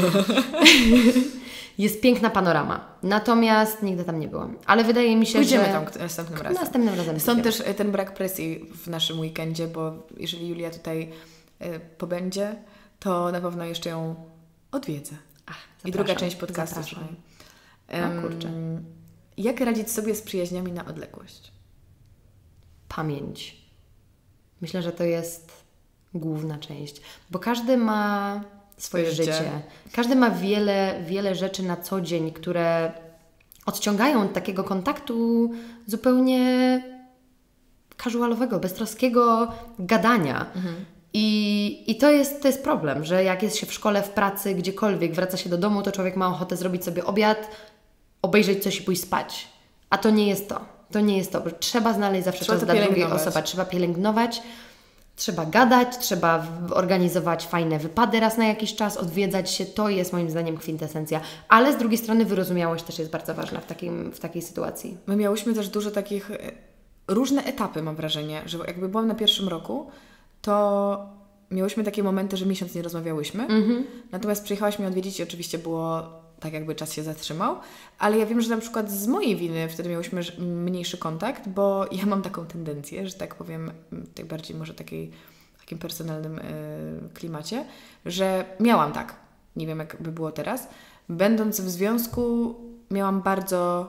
jest piękna panorama. Natomiast nigdy tam nie byłam. Ale wydaje mi się, Pójdziemy że... tam następnym razem. Następnym razem. Stąd też ten brak presji w naszym weekendzie, bo jeżeli Julia tutaj pobędzie, to na pewno jeszcze ją odwiedzę. I druga część podcastu. Kurczę. Jak radzić sobie z przyjaźniami na odległość? Pamięć. Myślę, że to jest główna część, bo każdy ma swoje życie. Każdy ma wiele rzeczy na co dzień, które odciągają od takiego kontaktu zupełnie casualowego, beztroskiego gadania. I to jest problem, że jak jest się w szkole, w pracy, gdziekolwiek, wraca się do domu, to człowiek ma ochotę zrobić sobie obiad, obejrzeć coś i pójść spać. A to nie jest to. To nie jest to. Trzeba znaleźć zawsze czas dla drugiej osoby. Trzeba pielęgnować, trzeba gadać, trzeba organizować fajne wypady raz na jakiś czas, odwiedzać się. To jest moim zdaniem kwintesencja. Ale z drugiej strony wyrozumiałość też jest bardzo ważna w takiej sytuacji. My miałyśmy też dużo takich, różne etapy, mam wrażenie, że jakby byłam na pierwszym roku, to miałyśmy takie momenty, że miesiąc nie rozmawiałyśmy. Natomiast przyjechałaś mnie odwiedzić i oczywiście było tak, jakby czas się zatrzymał. Ale ja wiem, że na przykład z mojej winy wtedy miałyśmy mniejszy kontakt, bo ja mam taką tendencję, że tak powiem, tak bardziej może takim personalnym klimacie, że miałam tak, nie wiem jak by było teraz, będąc w związku miałam bardzo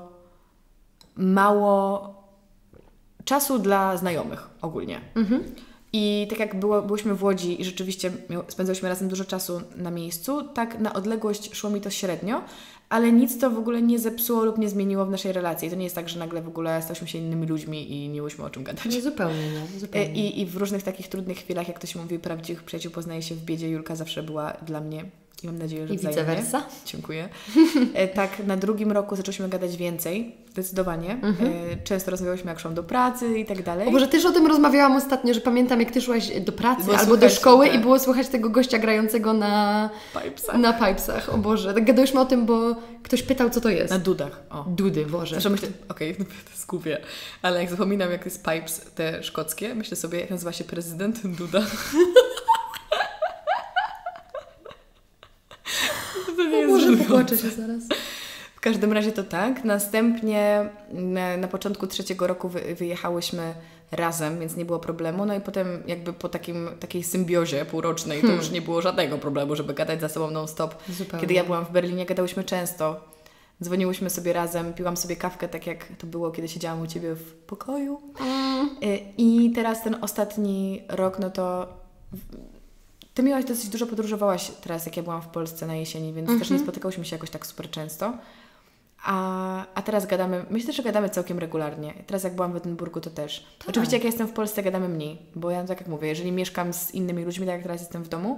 mało czasu dla znajomych ogólnie. I tak jak byłyśmy w Łodzi i rzeczywiście spędzałyśmy razem dużo czasu na miejscu, tak na odległość szło mi to średnio, ale nic to w ogóle nie zepsuło lub nie zmieniło w naszej relacji. To nie jest tak, że nagle w ogóle stałyśmy się innymi ludźmi i nie miałyśmy o czym gadać. Nie, zupełnie nie. Zupełnie. I w różnych takich trudnych chwilach, jak to się mówi, prawdziwych przyjaciół poznaje się w biedzie. Julka zawsze była dla mnie i mam nadzieję, że wzajemnie. I vice versa. Dziękuję. Tak na drugim roku zaczęłyśmy gadać więcej, zdecydowanie. Często rozmawiałyśmy, jak szłam do pracy i tak dalej. O Boże, też o tym rozmawiałam ostatnio, że pamiętam, jak Ty szłaś do pracy albo do szkoły i było słuchać tego gościa grającego na pipesach. O Boże, tak gadałyśmy o tym, bo ktoś pytał, co to jest. Na dudach. O. Dudy, Boże. Zresztą myślę, okej, to jest głupie, ale jak zapominam, jak jest pipes te szkockie, myślę sobie, jak nazywa się prezydent Duda. Może popłaczę się zaraz. W każdym razie to tak. Następnie na początku 3. roku wyjechałyśmy razem, więc nie było problemu. No i potem jakby po takiej symbiozie półrocznej to już nie było żadnego problemu, żeby gadać za sobą non-stop. Zupełnie. Kiedy ja byłam w Berlinie, gadałyśmy często. Dzwoniłyśmy sobie razem, piłam sobie kawkę, tak jak to było, kiedy siedziałam u Ciebie w pokoju. I teraz ten ostatni rok, no to Ty miałaś dosyć dużo, podróżowałaś teraz, jak ja byłam w Polsce na jesieni, więc też nie spotykałyśmy się jakoś tak super często. A teraz gadamy, myślę, że gadamy całkiem regularnie. Teraz jak byłam w Edynburgu, to też. Tak. Oczywiście jak ja jestem w Polsce, gadamy mniej, bo ja tak jak mówię, jeżeli mieszkam z innymi ludźmi, tak jak teraz jestem w domu,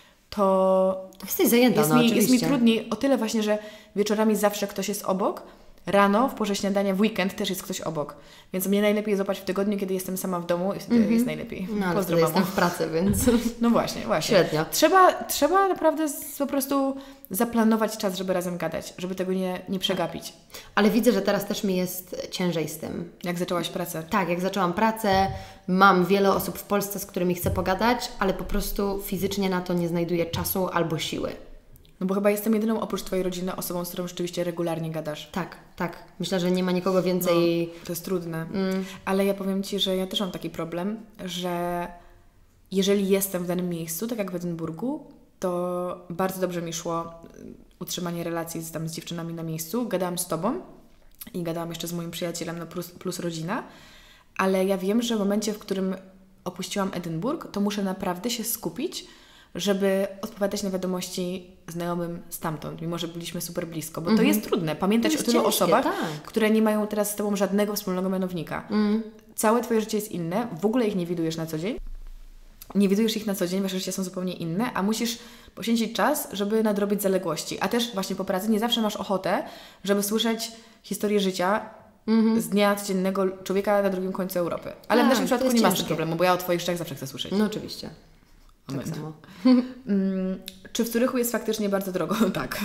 to jesteś zajęta, jest mi trudniej o tyle właśnie, że wieczorami zawsze ktoś jest obok, rano, w porze śniadania, w weekend też jest ktoś obok. Więc mnie najlepiej złapać w tygodniu, kiedy jestem sama w domu, jest najlepiej. No ale wtedy jestem w pracy, więc... No właśnie. Średnio. Trzeba naprawdę po prostu zaplanować czas, żeby razem gadać, żeby tego nie przegapić. Ale widzę, że teraz też mi jest ciężej z tym. Jak zaczęłaś pracę? Tak, jak zaczęłam pracę, mam wiele osób w Polsce, z którymi chcę pogadać, ale po prostu fizycznie na to nie znajduję czasu albo siły. No bo chyba jestem jedyną oprócz Twojej rodziny osobą, z którą rzeczywiście regularnie gadasz. Tak. Myślę, że nie ma nikogo więcej... No, to jest trudne. Ale ja powiem Ci, że ja też mam taki problem, że jeżeli jestem w danym miejscu, tak jak w Edynburgu, to bardzo dobrze mi szło utrzymanie relacji z dziewczynami na miejscu. Gadałam z Tobą i gadałam jeszcze z moim przyjacielem, no plus rodzina. Ale ja wiem, że w momencie, w którym opuściłam Edynburg, to muszę naprawdę się skupić, żeby odpowiadać na wiadomości znajomym stamtąd, mimo że byliśmy super blisko, bo to jest trudne. Pamiętać o tylu osobach, które nie mają teraz z Tobą żadnego wspólnego mianownika. Całe Twoje życie jest inne, w ogóle ich nie widujesz na co dzień. Nie widujesz ich na co dzień, Wasze życia są zupełnie inne, a musisz poświęcić czas, żeby nadrobić zaległości. A też właśnie po pracy nie zawsze masz ochotę, żeby słyszeć historię życia z dnia codziennego człowieka na drugim końcu Europy. Ale w naszym przypadku nie masz tego problemu, bo ja o Twoich rzeczach zawsze chcę słyszeć. No oczywiście. Tak samo. Czy w Zurychu jest faktycznie bardzo drogo? Tak.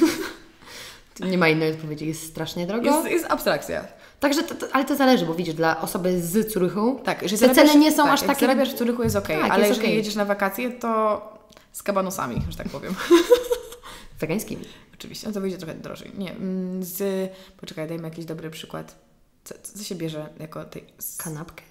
Nie ma innej odpowiedzi. Jest strasznie drogo? Jest abstrakcja. Także, ale to zależy, bo widzisz, dla osoby z Zurychu te ceny nie są aż takie... Jak zarabiasz w Zurychu jest okej, ale jeżeli jedziesz na wakacje, to z kabanosami, że tak powiem. Wegańskimi. Oczywiście, no to wyjdzie trochę drożej. Nie, poczekaj, dajmy jakiś dobry przykład. Co się bierze jako tej... Kanapkę?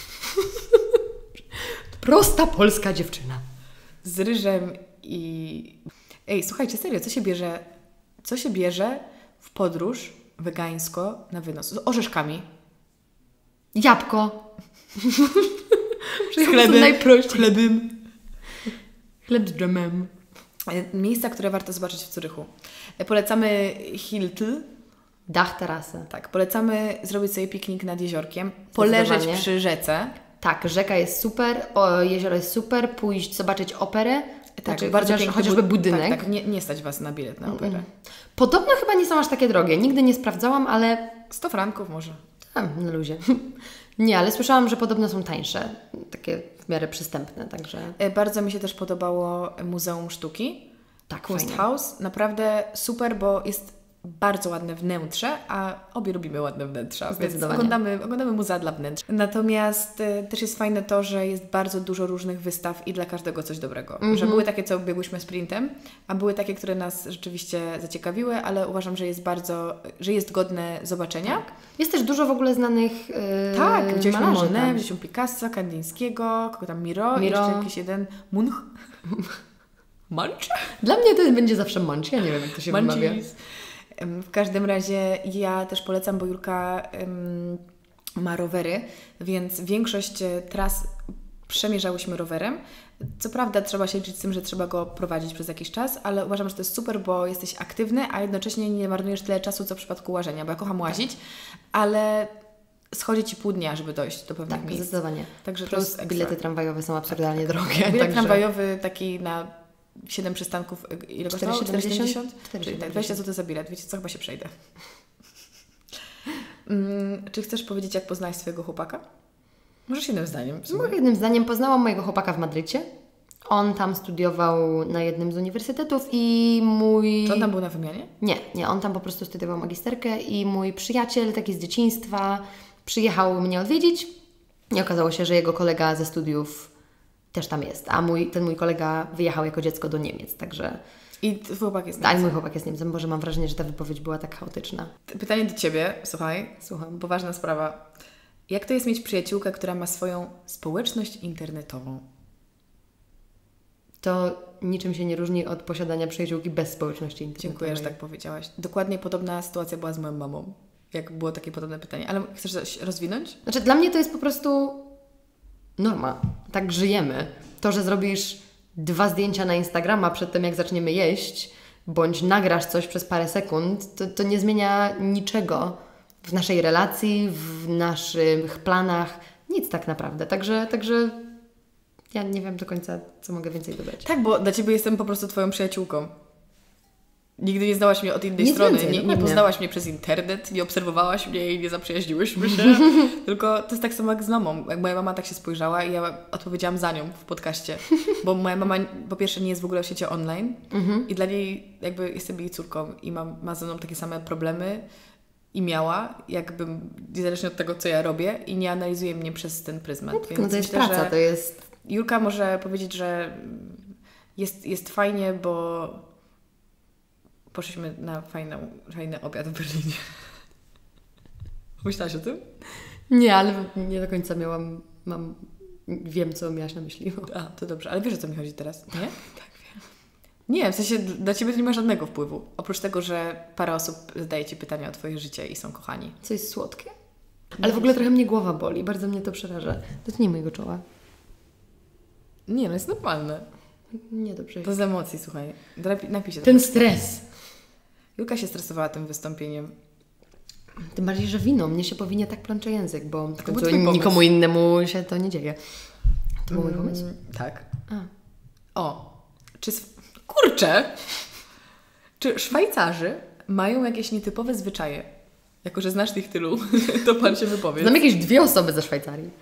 Prosta polska dziewczyna. Z ryżem i... Ej, słuchajcie, serio, co się bierze w podróż wegańsko na wynos? Z orzeszkami. Jabłko. Z chlebem. Najprościej. Chleb z dżemem. Miejsca, które warto zobaczyć w Zurychu. Polecamy Hiltl Dach, tarasy. Tak, polecamy zrobić sobie piknik nad jeziorkiem, poleżeć Zdecydowanie. przy rzece. Tak, rzeka jest super, jezioro jest super, pójść zobaczyć operę. Tak, Znaczy, bardzo piękny chociażby budynek. Tak, nie stać Was na bilet na operę. Podobno chyba nie są aż takie drogie. Nigdy nie sprawdzałam, ale 100 franków może. na luzie. Nie, ale słyszałam, że podobno są tańsze. Takie w miarę przystępne, także... Bardzo mi się też podobało Muzeum Sztuki. Tak, Kunsthaus. Naprawdę super, bo jest bardzo ładne wnętrze, a obie lubimy ładne wnętrza, więc Zdecydowanie. oglądamy muzea dla wnętrz. Natomiast też jest fajne to, że jest bardzo dużo różnych wystaw i dla każdego coś dobrego. Że były takie, co biegłyśmy sprintem, a były takie, które nas rzeczywiście zaciekawiły, ale uważam, że jest godne zobaczenia. Tak. Jest też dużo w ogóle znanych Tak, widzieliśmy malarzy Monet, tam. widzieliśmy Picasso, Kandińskiego, kogo tam Miro, i Miro. jeszcze jakiś jeden Munch. Munch? Dla mnie to będzie zawsze Munch. Ja nie wiem, jak to się wymawia. Munchies. W każdym razie ja też polecam, bo Julka ma rowery, więc większość tras przemierzałyśmy rowerem. Co prawda trzeba się liczyć z tym, że trzeba go prowadzić przez jakiś czas, ale uważam, że to jest super, bo jesteś aktywny, a jednocześnie nie marnujesz tyle czasu, co w przypadku łażenia, bo ja kocham łazić, ale schodzi Ci pół dnia, żeby dojść do pewnych Tak, miejsc. zdecydowanie. Także to Plus jest bilety ekstra. tramwajowe są absurdalnie drogie. Bilet także... tramwajowy taki na 7 przystanków, ile kosztowało? 4,70? 4,70? 20 zł za bilet. Wiecie co, chyba się przejdę. Czy chcesz powiedzieć, jak poznałeś swojego chłopaka? Możesz jednym zdaniem. w sumie. Jednym zdaniem poznałam mojego chłopaka w Madrycie. On tam studiował na jednym z uniwersytetów i mój... Czy on tam był na wymianie? Nie, on tam po prostu studiował magisterkę i mój przyjaciel, taki z dzieciństwa, przyjechał mnie odwiedzić i okazało się, że jego kolega ze studiów też tam jest, a ten mój kolega wyjechał jako dziecko do Niemiec, także... I twój chłopak jest Tak, mój chłopak jest Niemcem, Boże, mam wrażenie, że ta wypowiedź była tak chaotyczna. Pytanie do Ciebie, słuchaj. Słucham. Poważna sprawa. Jak to jest mieć przyjaciółkę, która ma swoją społeczność internetową? To niczym się nie różni od posiadania przyjaciółki bez społeczności internetowej. Dziękuję, że tak powiedziałaś. Dokładnie podobna sytuacja była z moją mamą. Jak było takie podobne pytanie. Ale chcesz coś rozwinąć? Znaczy, dla mnie to jest po prostu norma. Tak żyjemy. To, że zrobisz 2 zdjęcia na Instagrama przed tym, jak zaczniemy jeść, bądź nagrasz coś przez parę sekund, to nie zmienia niczego w naszej relacji, w naszych planach. Nic tak naprawdę. Także ja nie wiem do końca, co mogę więcej dodać. Tak, bo dla Ciebie jestem po prostu Twoją przyjaciółką. Nigdy nie znałaś mnie od innej Nic strony, więcej, nie dokładnie. poznałaś mnie przez internet, nie obserwowałaś mnie i nie zaprzyjaźniłyśmy się, tylko to jest tak samo jak z mamą. Jak moja mama tak się spojrzała i ja odpowiedziałam za nią w podcaście, bo moja mama po pierwsze nie jest w ogóle w sieci online i dla niej jakby jestem jej córką i ma ze mną takie same problemy i miała, jakbym, niezależnie od tego, co ja robię i nie analizuje mnie przez ten pryzmat. No Więc to jest myślę, praca, że to jest... Julka może powiedzieć, że jest fajnie, bo poszliśmy na fajny obiad w Berlinie. Myślałaś o tym? Nie, ale nie do końca wiem, co miałaś na myśli. A, to dobrze. Ale wiesz, o co mi chodzi teraz, nie? Tak, wiem. Nie, w sensie dla Ciebie to nie ma żadnego wpływu. Oprócz tego, że parę osób zadaje Ci pytania o Twoje życie i są kochani. Co jest słodkie? Ale w ogóle trochę mnie głowa boli, bardzo mnie to przeraża. Dotknij mojego czoła. Nie, no jest normalne. Nie dobrze. To z emocji, słuchaj. Napij się. Ten stres. Julka się stresowała tym wystąpieniem. Tym bardziej, że wino. Mnie się powinie tak plącze język, bo w był końcu twój pomysł. nikomu innemu się to nie dzieje. To był mój pomysł? Tak. A. O, kurczę! Czy Szwajcarzy mają jakieś nietypowe zwyczaje? Jako, że znasz tych tylu, to Pan się wypowie. Znam jakieś 2 osoby ze Szwajcarii.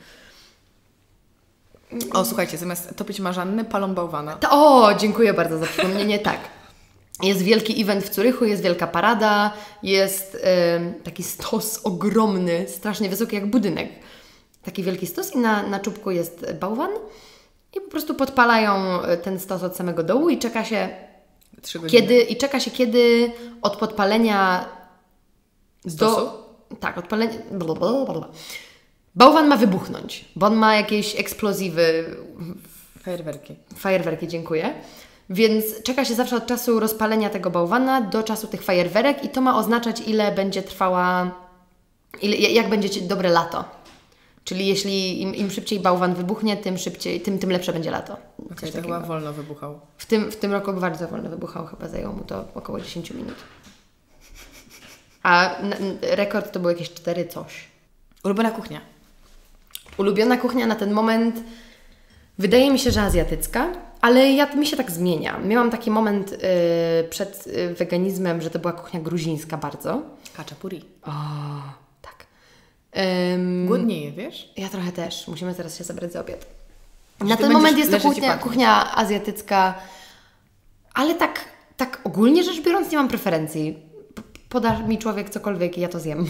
O, słuchajcie, zamiast topić marzannę, palą bałwana. Dziękuję bardzo za przypomnienie. Tak. Jest wielki event w Zurychu, jest wielka parada, jest taki stos ogromny, strasznie wysoki jak budynek. Taki wielki stos i na czubku jest bałwan i po prostu podpalają ten stos od samego dołu i czeka się 3 godziny. kiedy od podpalenia Stosu? Tak, odpalenie... Bałwan ma wybuchnąć, bo on ma jakieś eksplozywy, fajerwerki, dziękuję. Więc czeka się zawsze od czasu rozpalenia tego bałwana do czasu tych fajerwerek i to ma oznaczać, ile będzie trwała, jak będzie dobre lato. Czyli jeśli im szybciej bałwan wybuchnie, tym lepsze będzie lato. Okej, to chyba wolno wybuchał. W tym roku bardzo wolno wybuchał, chyba zajęło mu to około 10 minut. A rekord to było jakieś 4 coś. Ulubiona kuchnia? Ulubiona kuchnia na ten moment wydaje mi się, że azjatycka, ale mi się tak zmienia. Miałam taki moment przed weganizmem, że to była kuchnia gruzińska bardzo. Haczapuri. O, tak. Głodnieje, wiesz? Ja trochę też. Musimy teraz się zabrać za obiad. Czy Na ty ten moment będziesz jest to leżeć i pachnieć? kuchnia azjatycka, ale tak ogólnie rzecz biorąc nie mam preferencji. Poda mi człowiek cokolwiek i ja to zjem.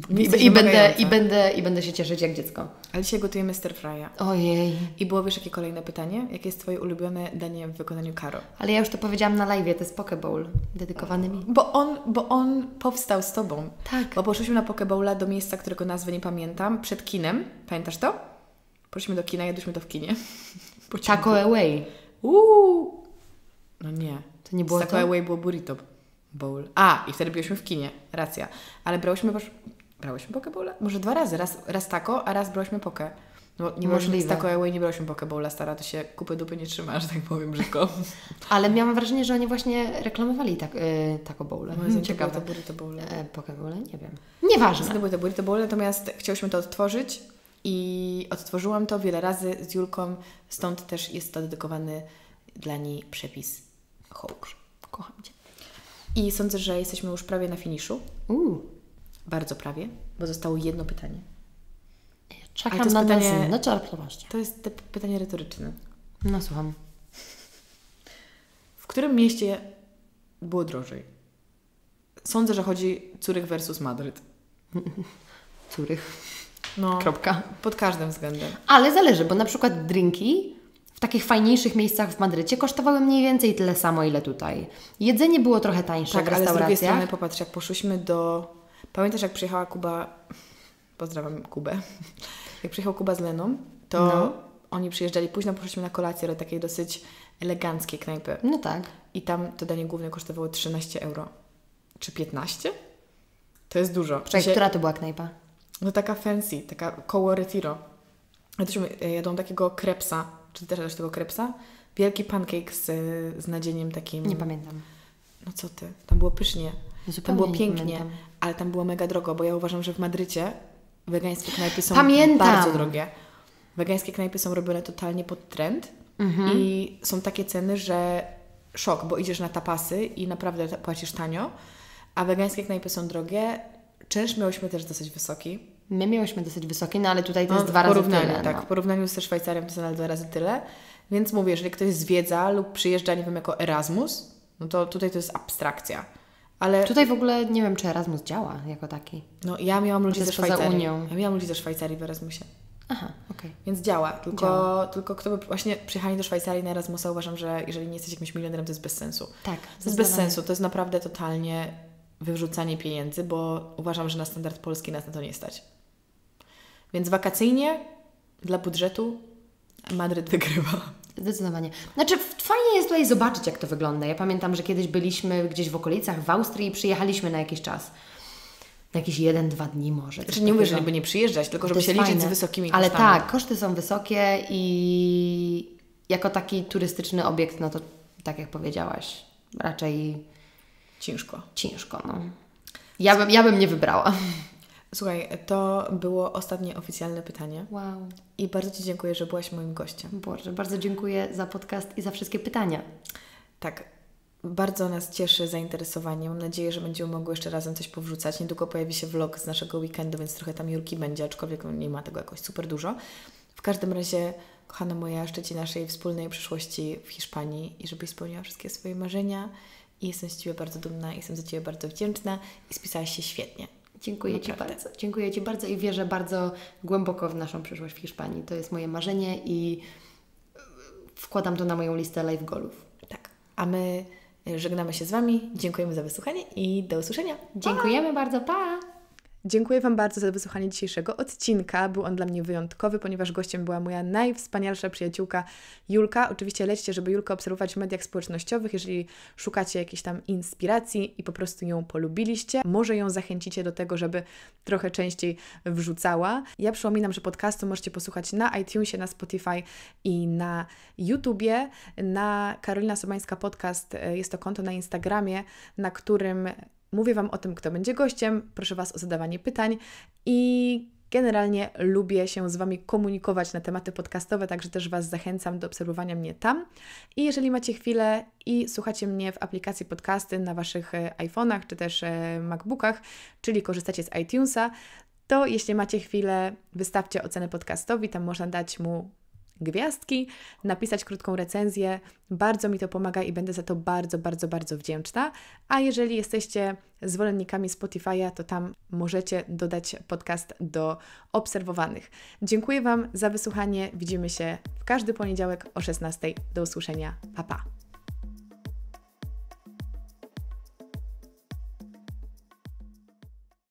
I będę się cieszyć jak dziecko. Ale dzisiaj gotujemy stir fry'a. Ojej. I było, wiesz, jakie kolejne pytanie? Jakie jest Twoje ulubione danie w wykonaniu Karo? Ale ja już to powiedziałam na live'ie, to jest poke bowl dedykowany mi. Bo on powstał z Tobą. Tak. Bo poszliśmy na pokebowla do miejsca, którego nazwy nie pamiętam, przed kinem. Pamiętasz to? Poszliśmy do kina, jadłyśmy to w kinie. Taco Away. No nie. To nie było z Taco to? Away było burrito bowl. I wtedy byliśmy w kinie. Racja. Ale brałyśmy pokebowla? Może 2 razy. Raz taco, a raz brałyśmy poke. No nie brałyśmy z Możliwe. Taco Away, nie brałyśmy pokebowla, stara, to się kupy dupy nie trzyma, że tak powiem brzydko. Ale miałam wrażenie, że oni właśnie reklamowali Taco Bowl. Ciekawe. To burrito bowl. Poke bowl? Nie wiem. Nieważne. To były te burrito bowl, natomiast chciałyśmy to odtworzyć i odtworzyłam to wiele razy z Julką, stąd też jest to dedykowany dla niej przepis hołż. Kocham Cię. I sądzę, że jesteśmy już prawie na finiszu. Bardzo prawie, bo zostało jedno pytanie. Ale to Czekam jest na pytanie- na cierpliwość. To jest pytanie retoryczne. No słucham. W którym mieście było drożej? Sądzę, że chodzi Zurich versus Madryt. Zurich. No, Kropka. pod każdym względem. Ale zależy, bo na przykład drinki w takich fajniejszych miejscach w Madrycie kosztowały mniej więcej tyle samo, ile tutaj. Jedzenie było trochę tańsze Tak, w ale z drugiej restauracjach. strony popatrz, jak poszłyśmy do... Pamiętasz, jak przyjechała Kuba... Pozdrawiam Kubę. Jak przyjechał Kuba z Leną, to No. oni przyjeżdżali późno, poszliśmy na kolację do takiej dosyć eleganckiej knajpy. No tak. I tam to danie główne kosztowało 13 euro. Czy 15? To jest dużo. W Czekaj, sensie- która to była knajpa? No taka fancy, taka koło Retiro. Jadą takiego krepsa. Czy ty też jadłeś tego krepsa? Wielki pancake z nadzieniem takim... Nie pamiętam. No co ty? Tam było pysznie. Tam Zupełnie było nie pięknie, pamiętam. ale tam było mega drogo, bo ja uważam, że w Madrycie wegańskie knajpy są Pamiętam. bardzo drogie. Wegańskie knajpy są robione totalnie pod trend i są takie ceny, że szok, bo idziesz na tapasy i naprawdę płacisz tanio, a wegańskie knajpy są drogie. Czynsz miałyśmy też dosyć wysoki. My miałyśmy dosyć wysokie, no ale tutaj to No, jest 2 w razy porównaniu, tyle. tak, No. w porównaniu ze Szwajcarią to jest nadal 2 razy tyle. Więc mówię, jeżeli ktoś zwiedza lub przyjeżdża, nie wiem, jako Erasmus, no to tutaj to jest abstrakcja. Ale Tutaj w ogóle nie wiem, czy Erasmus działa jako taki. no, ja miałam ludzi To ze jest poza Szwajcarii. Unią. Ja miałam ludzi ze Szwajcarii w Erasmusie. Aha, okej. Więc działa. Tylko kto by właśnie przyjechali do Szwajcarii na Erasmusa, uważam, że jeżeli nie jesteś jakimś milionerem, to jest bez sensu. Tak. To jest bez sensu. To jest naprawdę totalnie wyrzucanie pieniędzy, bo uważam, że na standard polski nas na to nie stać. Więc wakacyjnie dla budżetu Madryt wygrywa. Zdecydowanie. Znaczy, fajnie jest tutaj zobaczyć, jak to wygląda. Ja pamiętam, że kiedyś byliśmy gdzieś w okolicach, w Austrii i przyjechaliśmy na jakiś czas. Na jakieś 1-2 dni może. Znaczy nie mówię, żeby nie przyjeżdżać, tylko żeby To się jest liczyć fajne. z wysokimi Ale kosztami. tak, koszty są wysokie i jako taki turystyczny obiekt, no to tak jak powiedziałaś, raczej ciężko. No. Ja bym nie wybrała. Słuchaj, to było ostatnie oficjalne pytanie. Wow. I bardzo Ci dziękuję, że byłaś moim gościem. Boże, bardzo dziękuję za podcast i za wszystkie pytania. Tak, bardzo nas cieszy zainteresowanie. Mam nadzieję, że będziemy mogły jeszcze razem coś powrzucać. Niedługo pojawi się vlog z naszego weekendu, więc trochę tam Julki będzie, aczkolwiek nie ma tego jakoś super dużo. W każdym razie, kochana moja, życzę Ci naszej wspólnej przyszłości w Hiszpanii i żebyś spełniła wszystkie swoje marzenia. I jestem z Ciebie bardzo dumna, jestem za Ciebie bardzo wdzięczna i spisałaś się świetnie. Dziękuję Ci bardzo. Dziękuję Ci bardzo i wierzę bardzo głęboko w naszą przyszłość w Hiszpanii. To jest moje marzenie i wkładam to na moją listę live goalów. Tak, a my żegnamy się z Wami, dziękujemy za wysłuchanie i do usłyszenia. Dziękujemy bardzo, pa! Dziękuję Wam bardzo za wysłuchanie dzisiejszego odcinka. Był on dla mnie wyjątkowy, ponieważ gościem była moja najwspanialsza przyjaciółka Julka. Oczywiście lećcie, żeby Julkę obserwować w mediach społecznościowych, jeżeli szukacie jakiejś tam inspiracji i po prostu ją polubiliście. Może ją zachęcicie do tego, żeby trochę częściej wrzucała. Ja przypominam, że podcastu możecie posłuchać na iTunesie, na Spotify i na YouTubie. Na Karolina Sobańska Podcast jest to konto na Instagramie, na którym mówię Wam o tym, kto będzie gościem, proszę Was o zadawanie pytań i generalnie lubię się z Wami komunikować na tematy podcastowe, także też Was zachęcam do obserwowania mnie tam. I jeżeli macie chwilę i słuchacie mnie w aplikacji podcasty na Waszych iPhone'ach czy też MacBookach, czyli korzystacie z iTunesa, to jeśli macie chwilę, wystawcie ocenę podcastowi, tam można dać mu gwiazdki, napisać krótką recenzję. Bardzo mi to pomaga i będę za to bardzo, bardzo, bardzo wdzięczna. A jeżeli jesteście zwolennikami Spotify'a, to tam możecie dodać podcast do obserwowanych. Dziękuję Wam za wysłuchanie. Widzimy się w każdy poniedziałek o 16:00. Do usłyszenia. Pa, pa.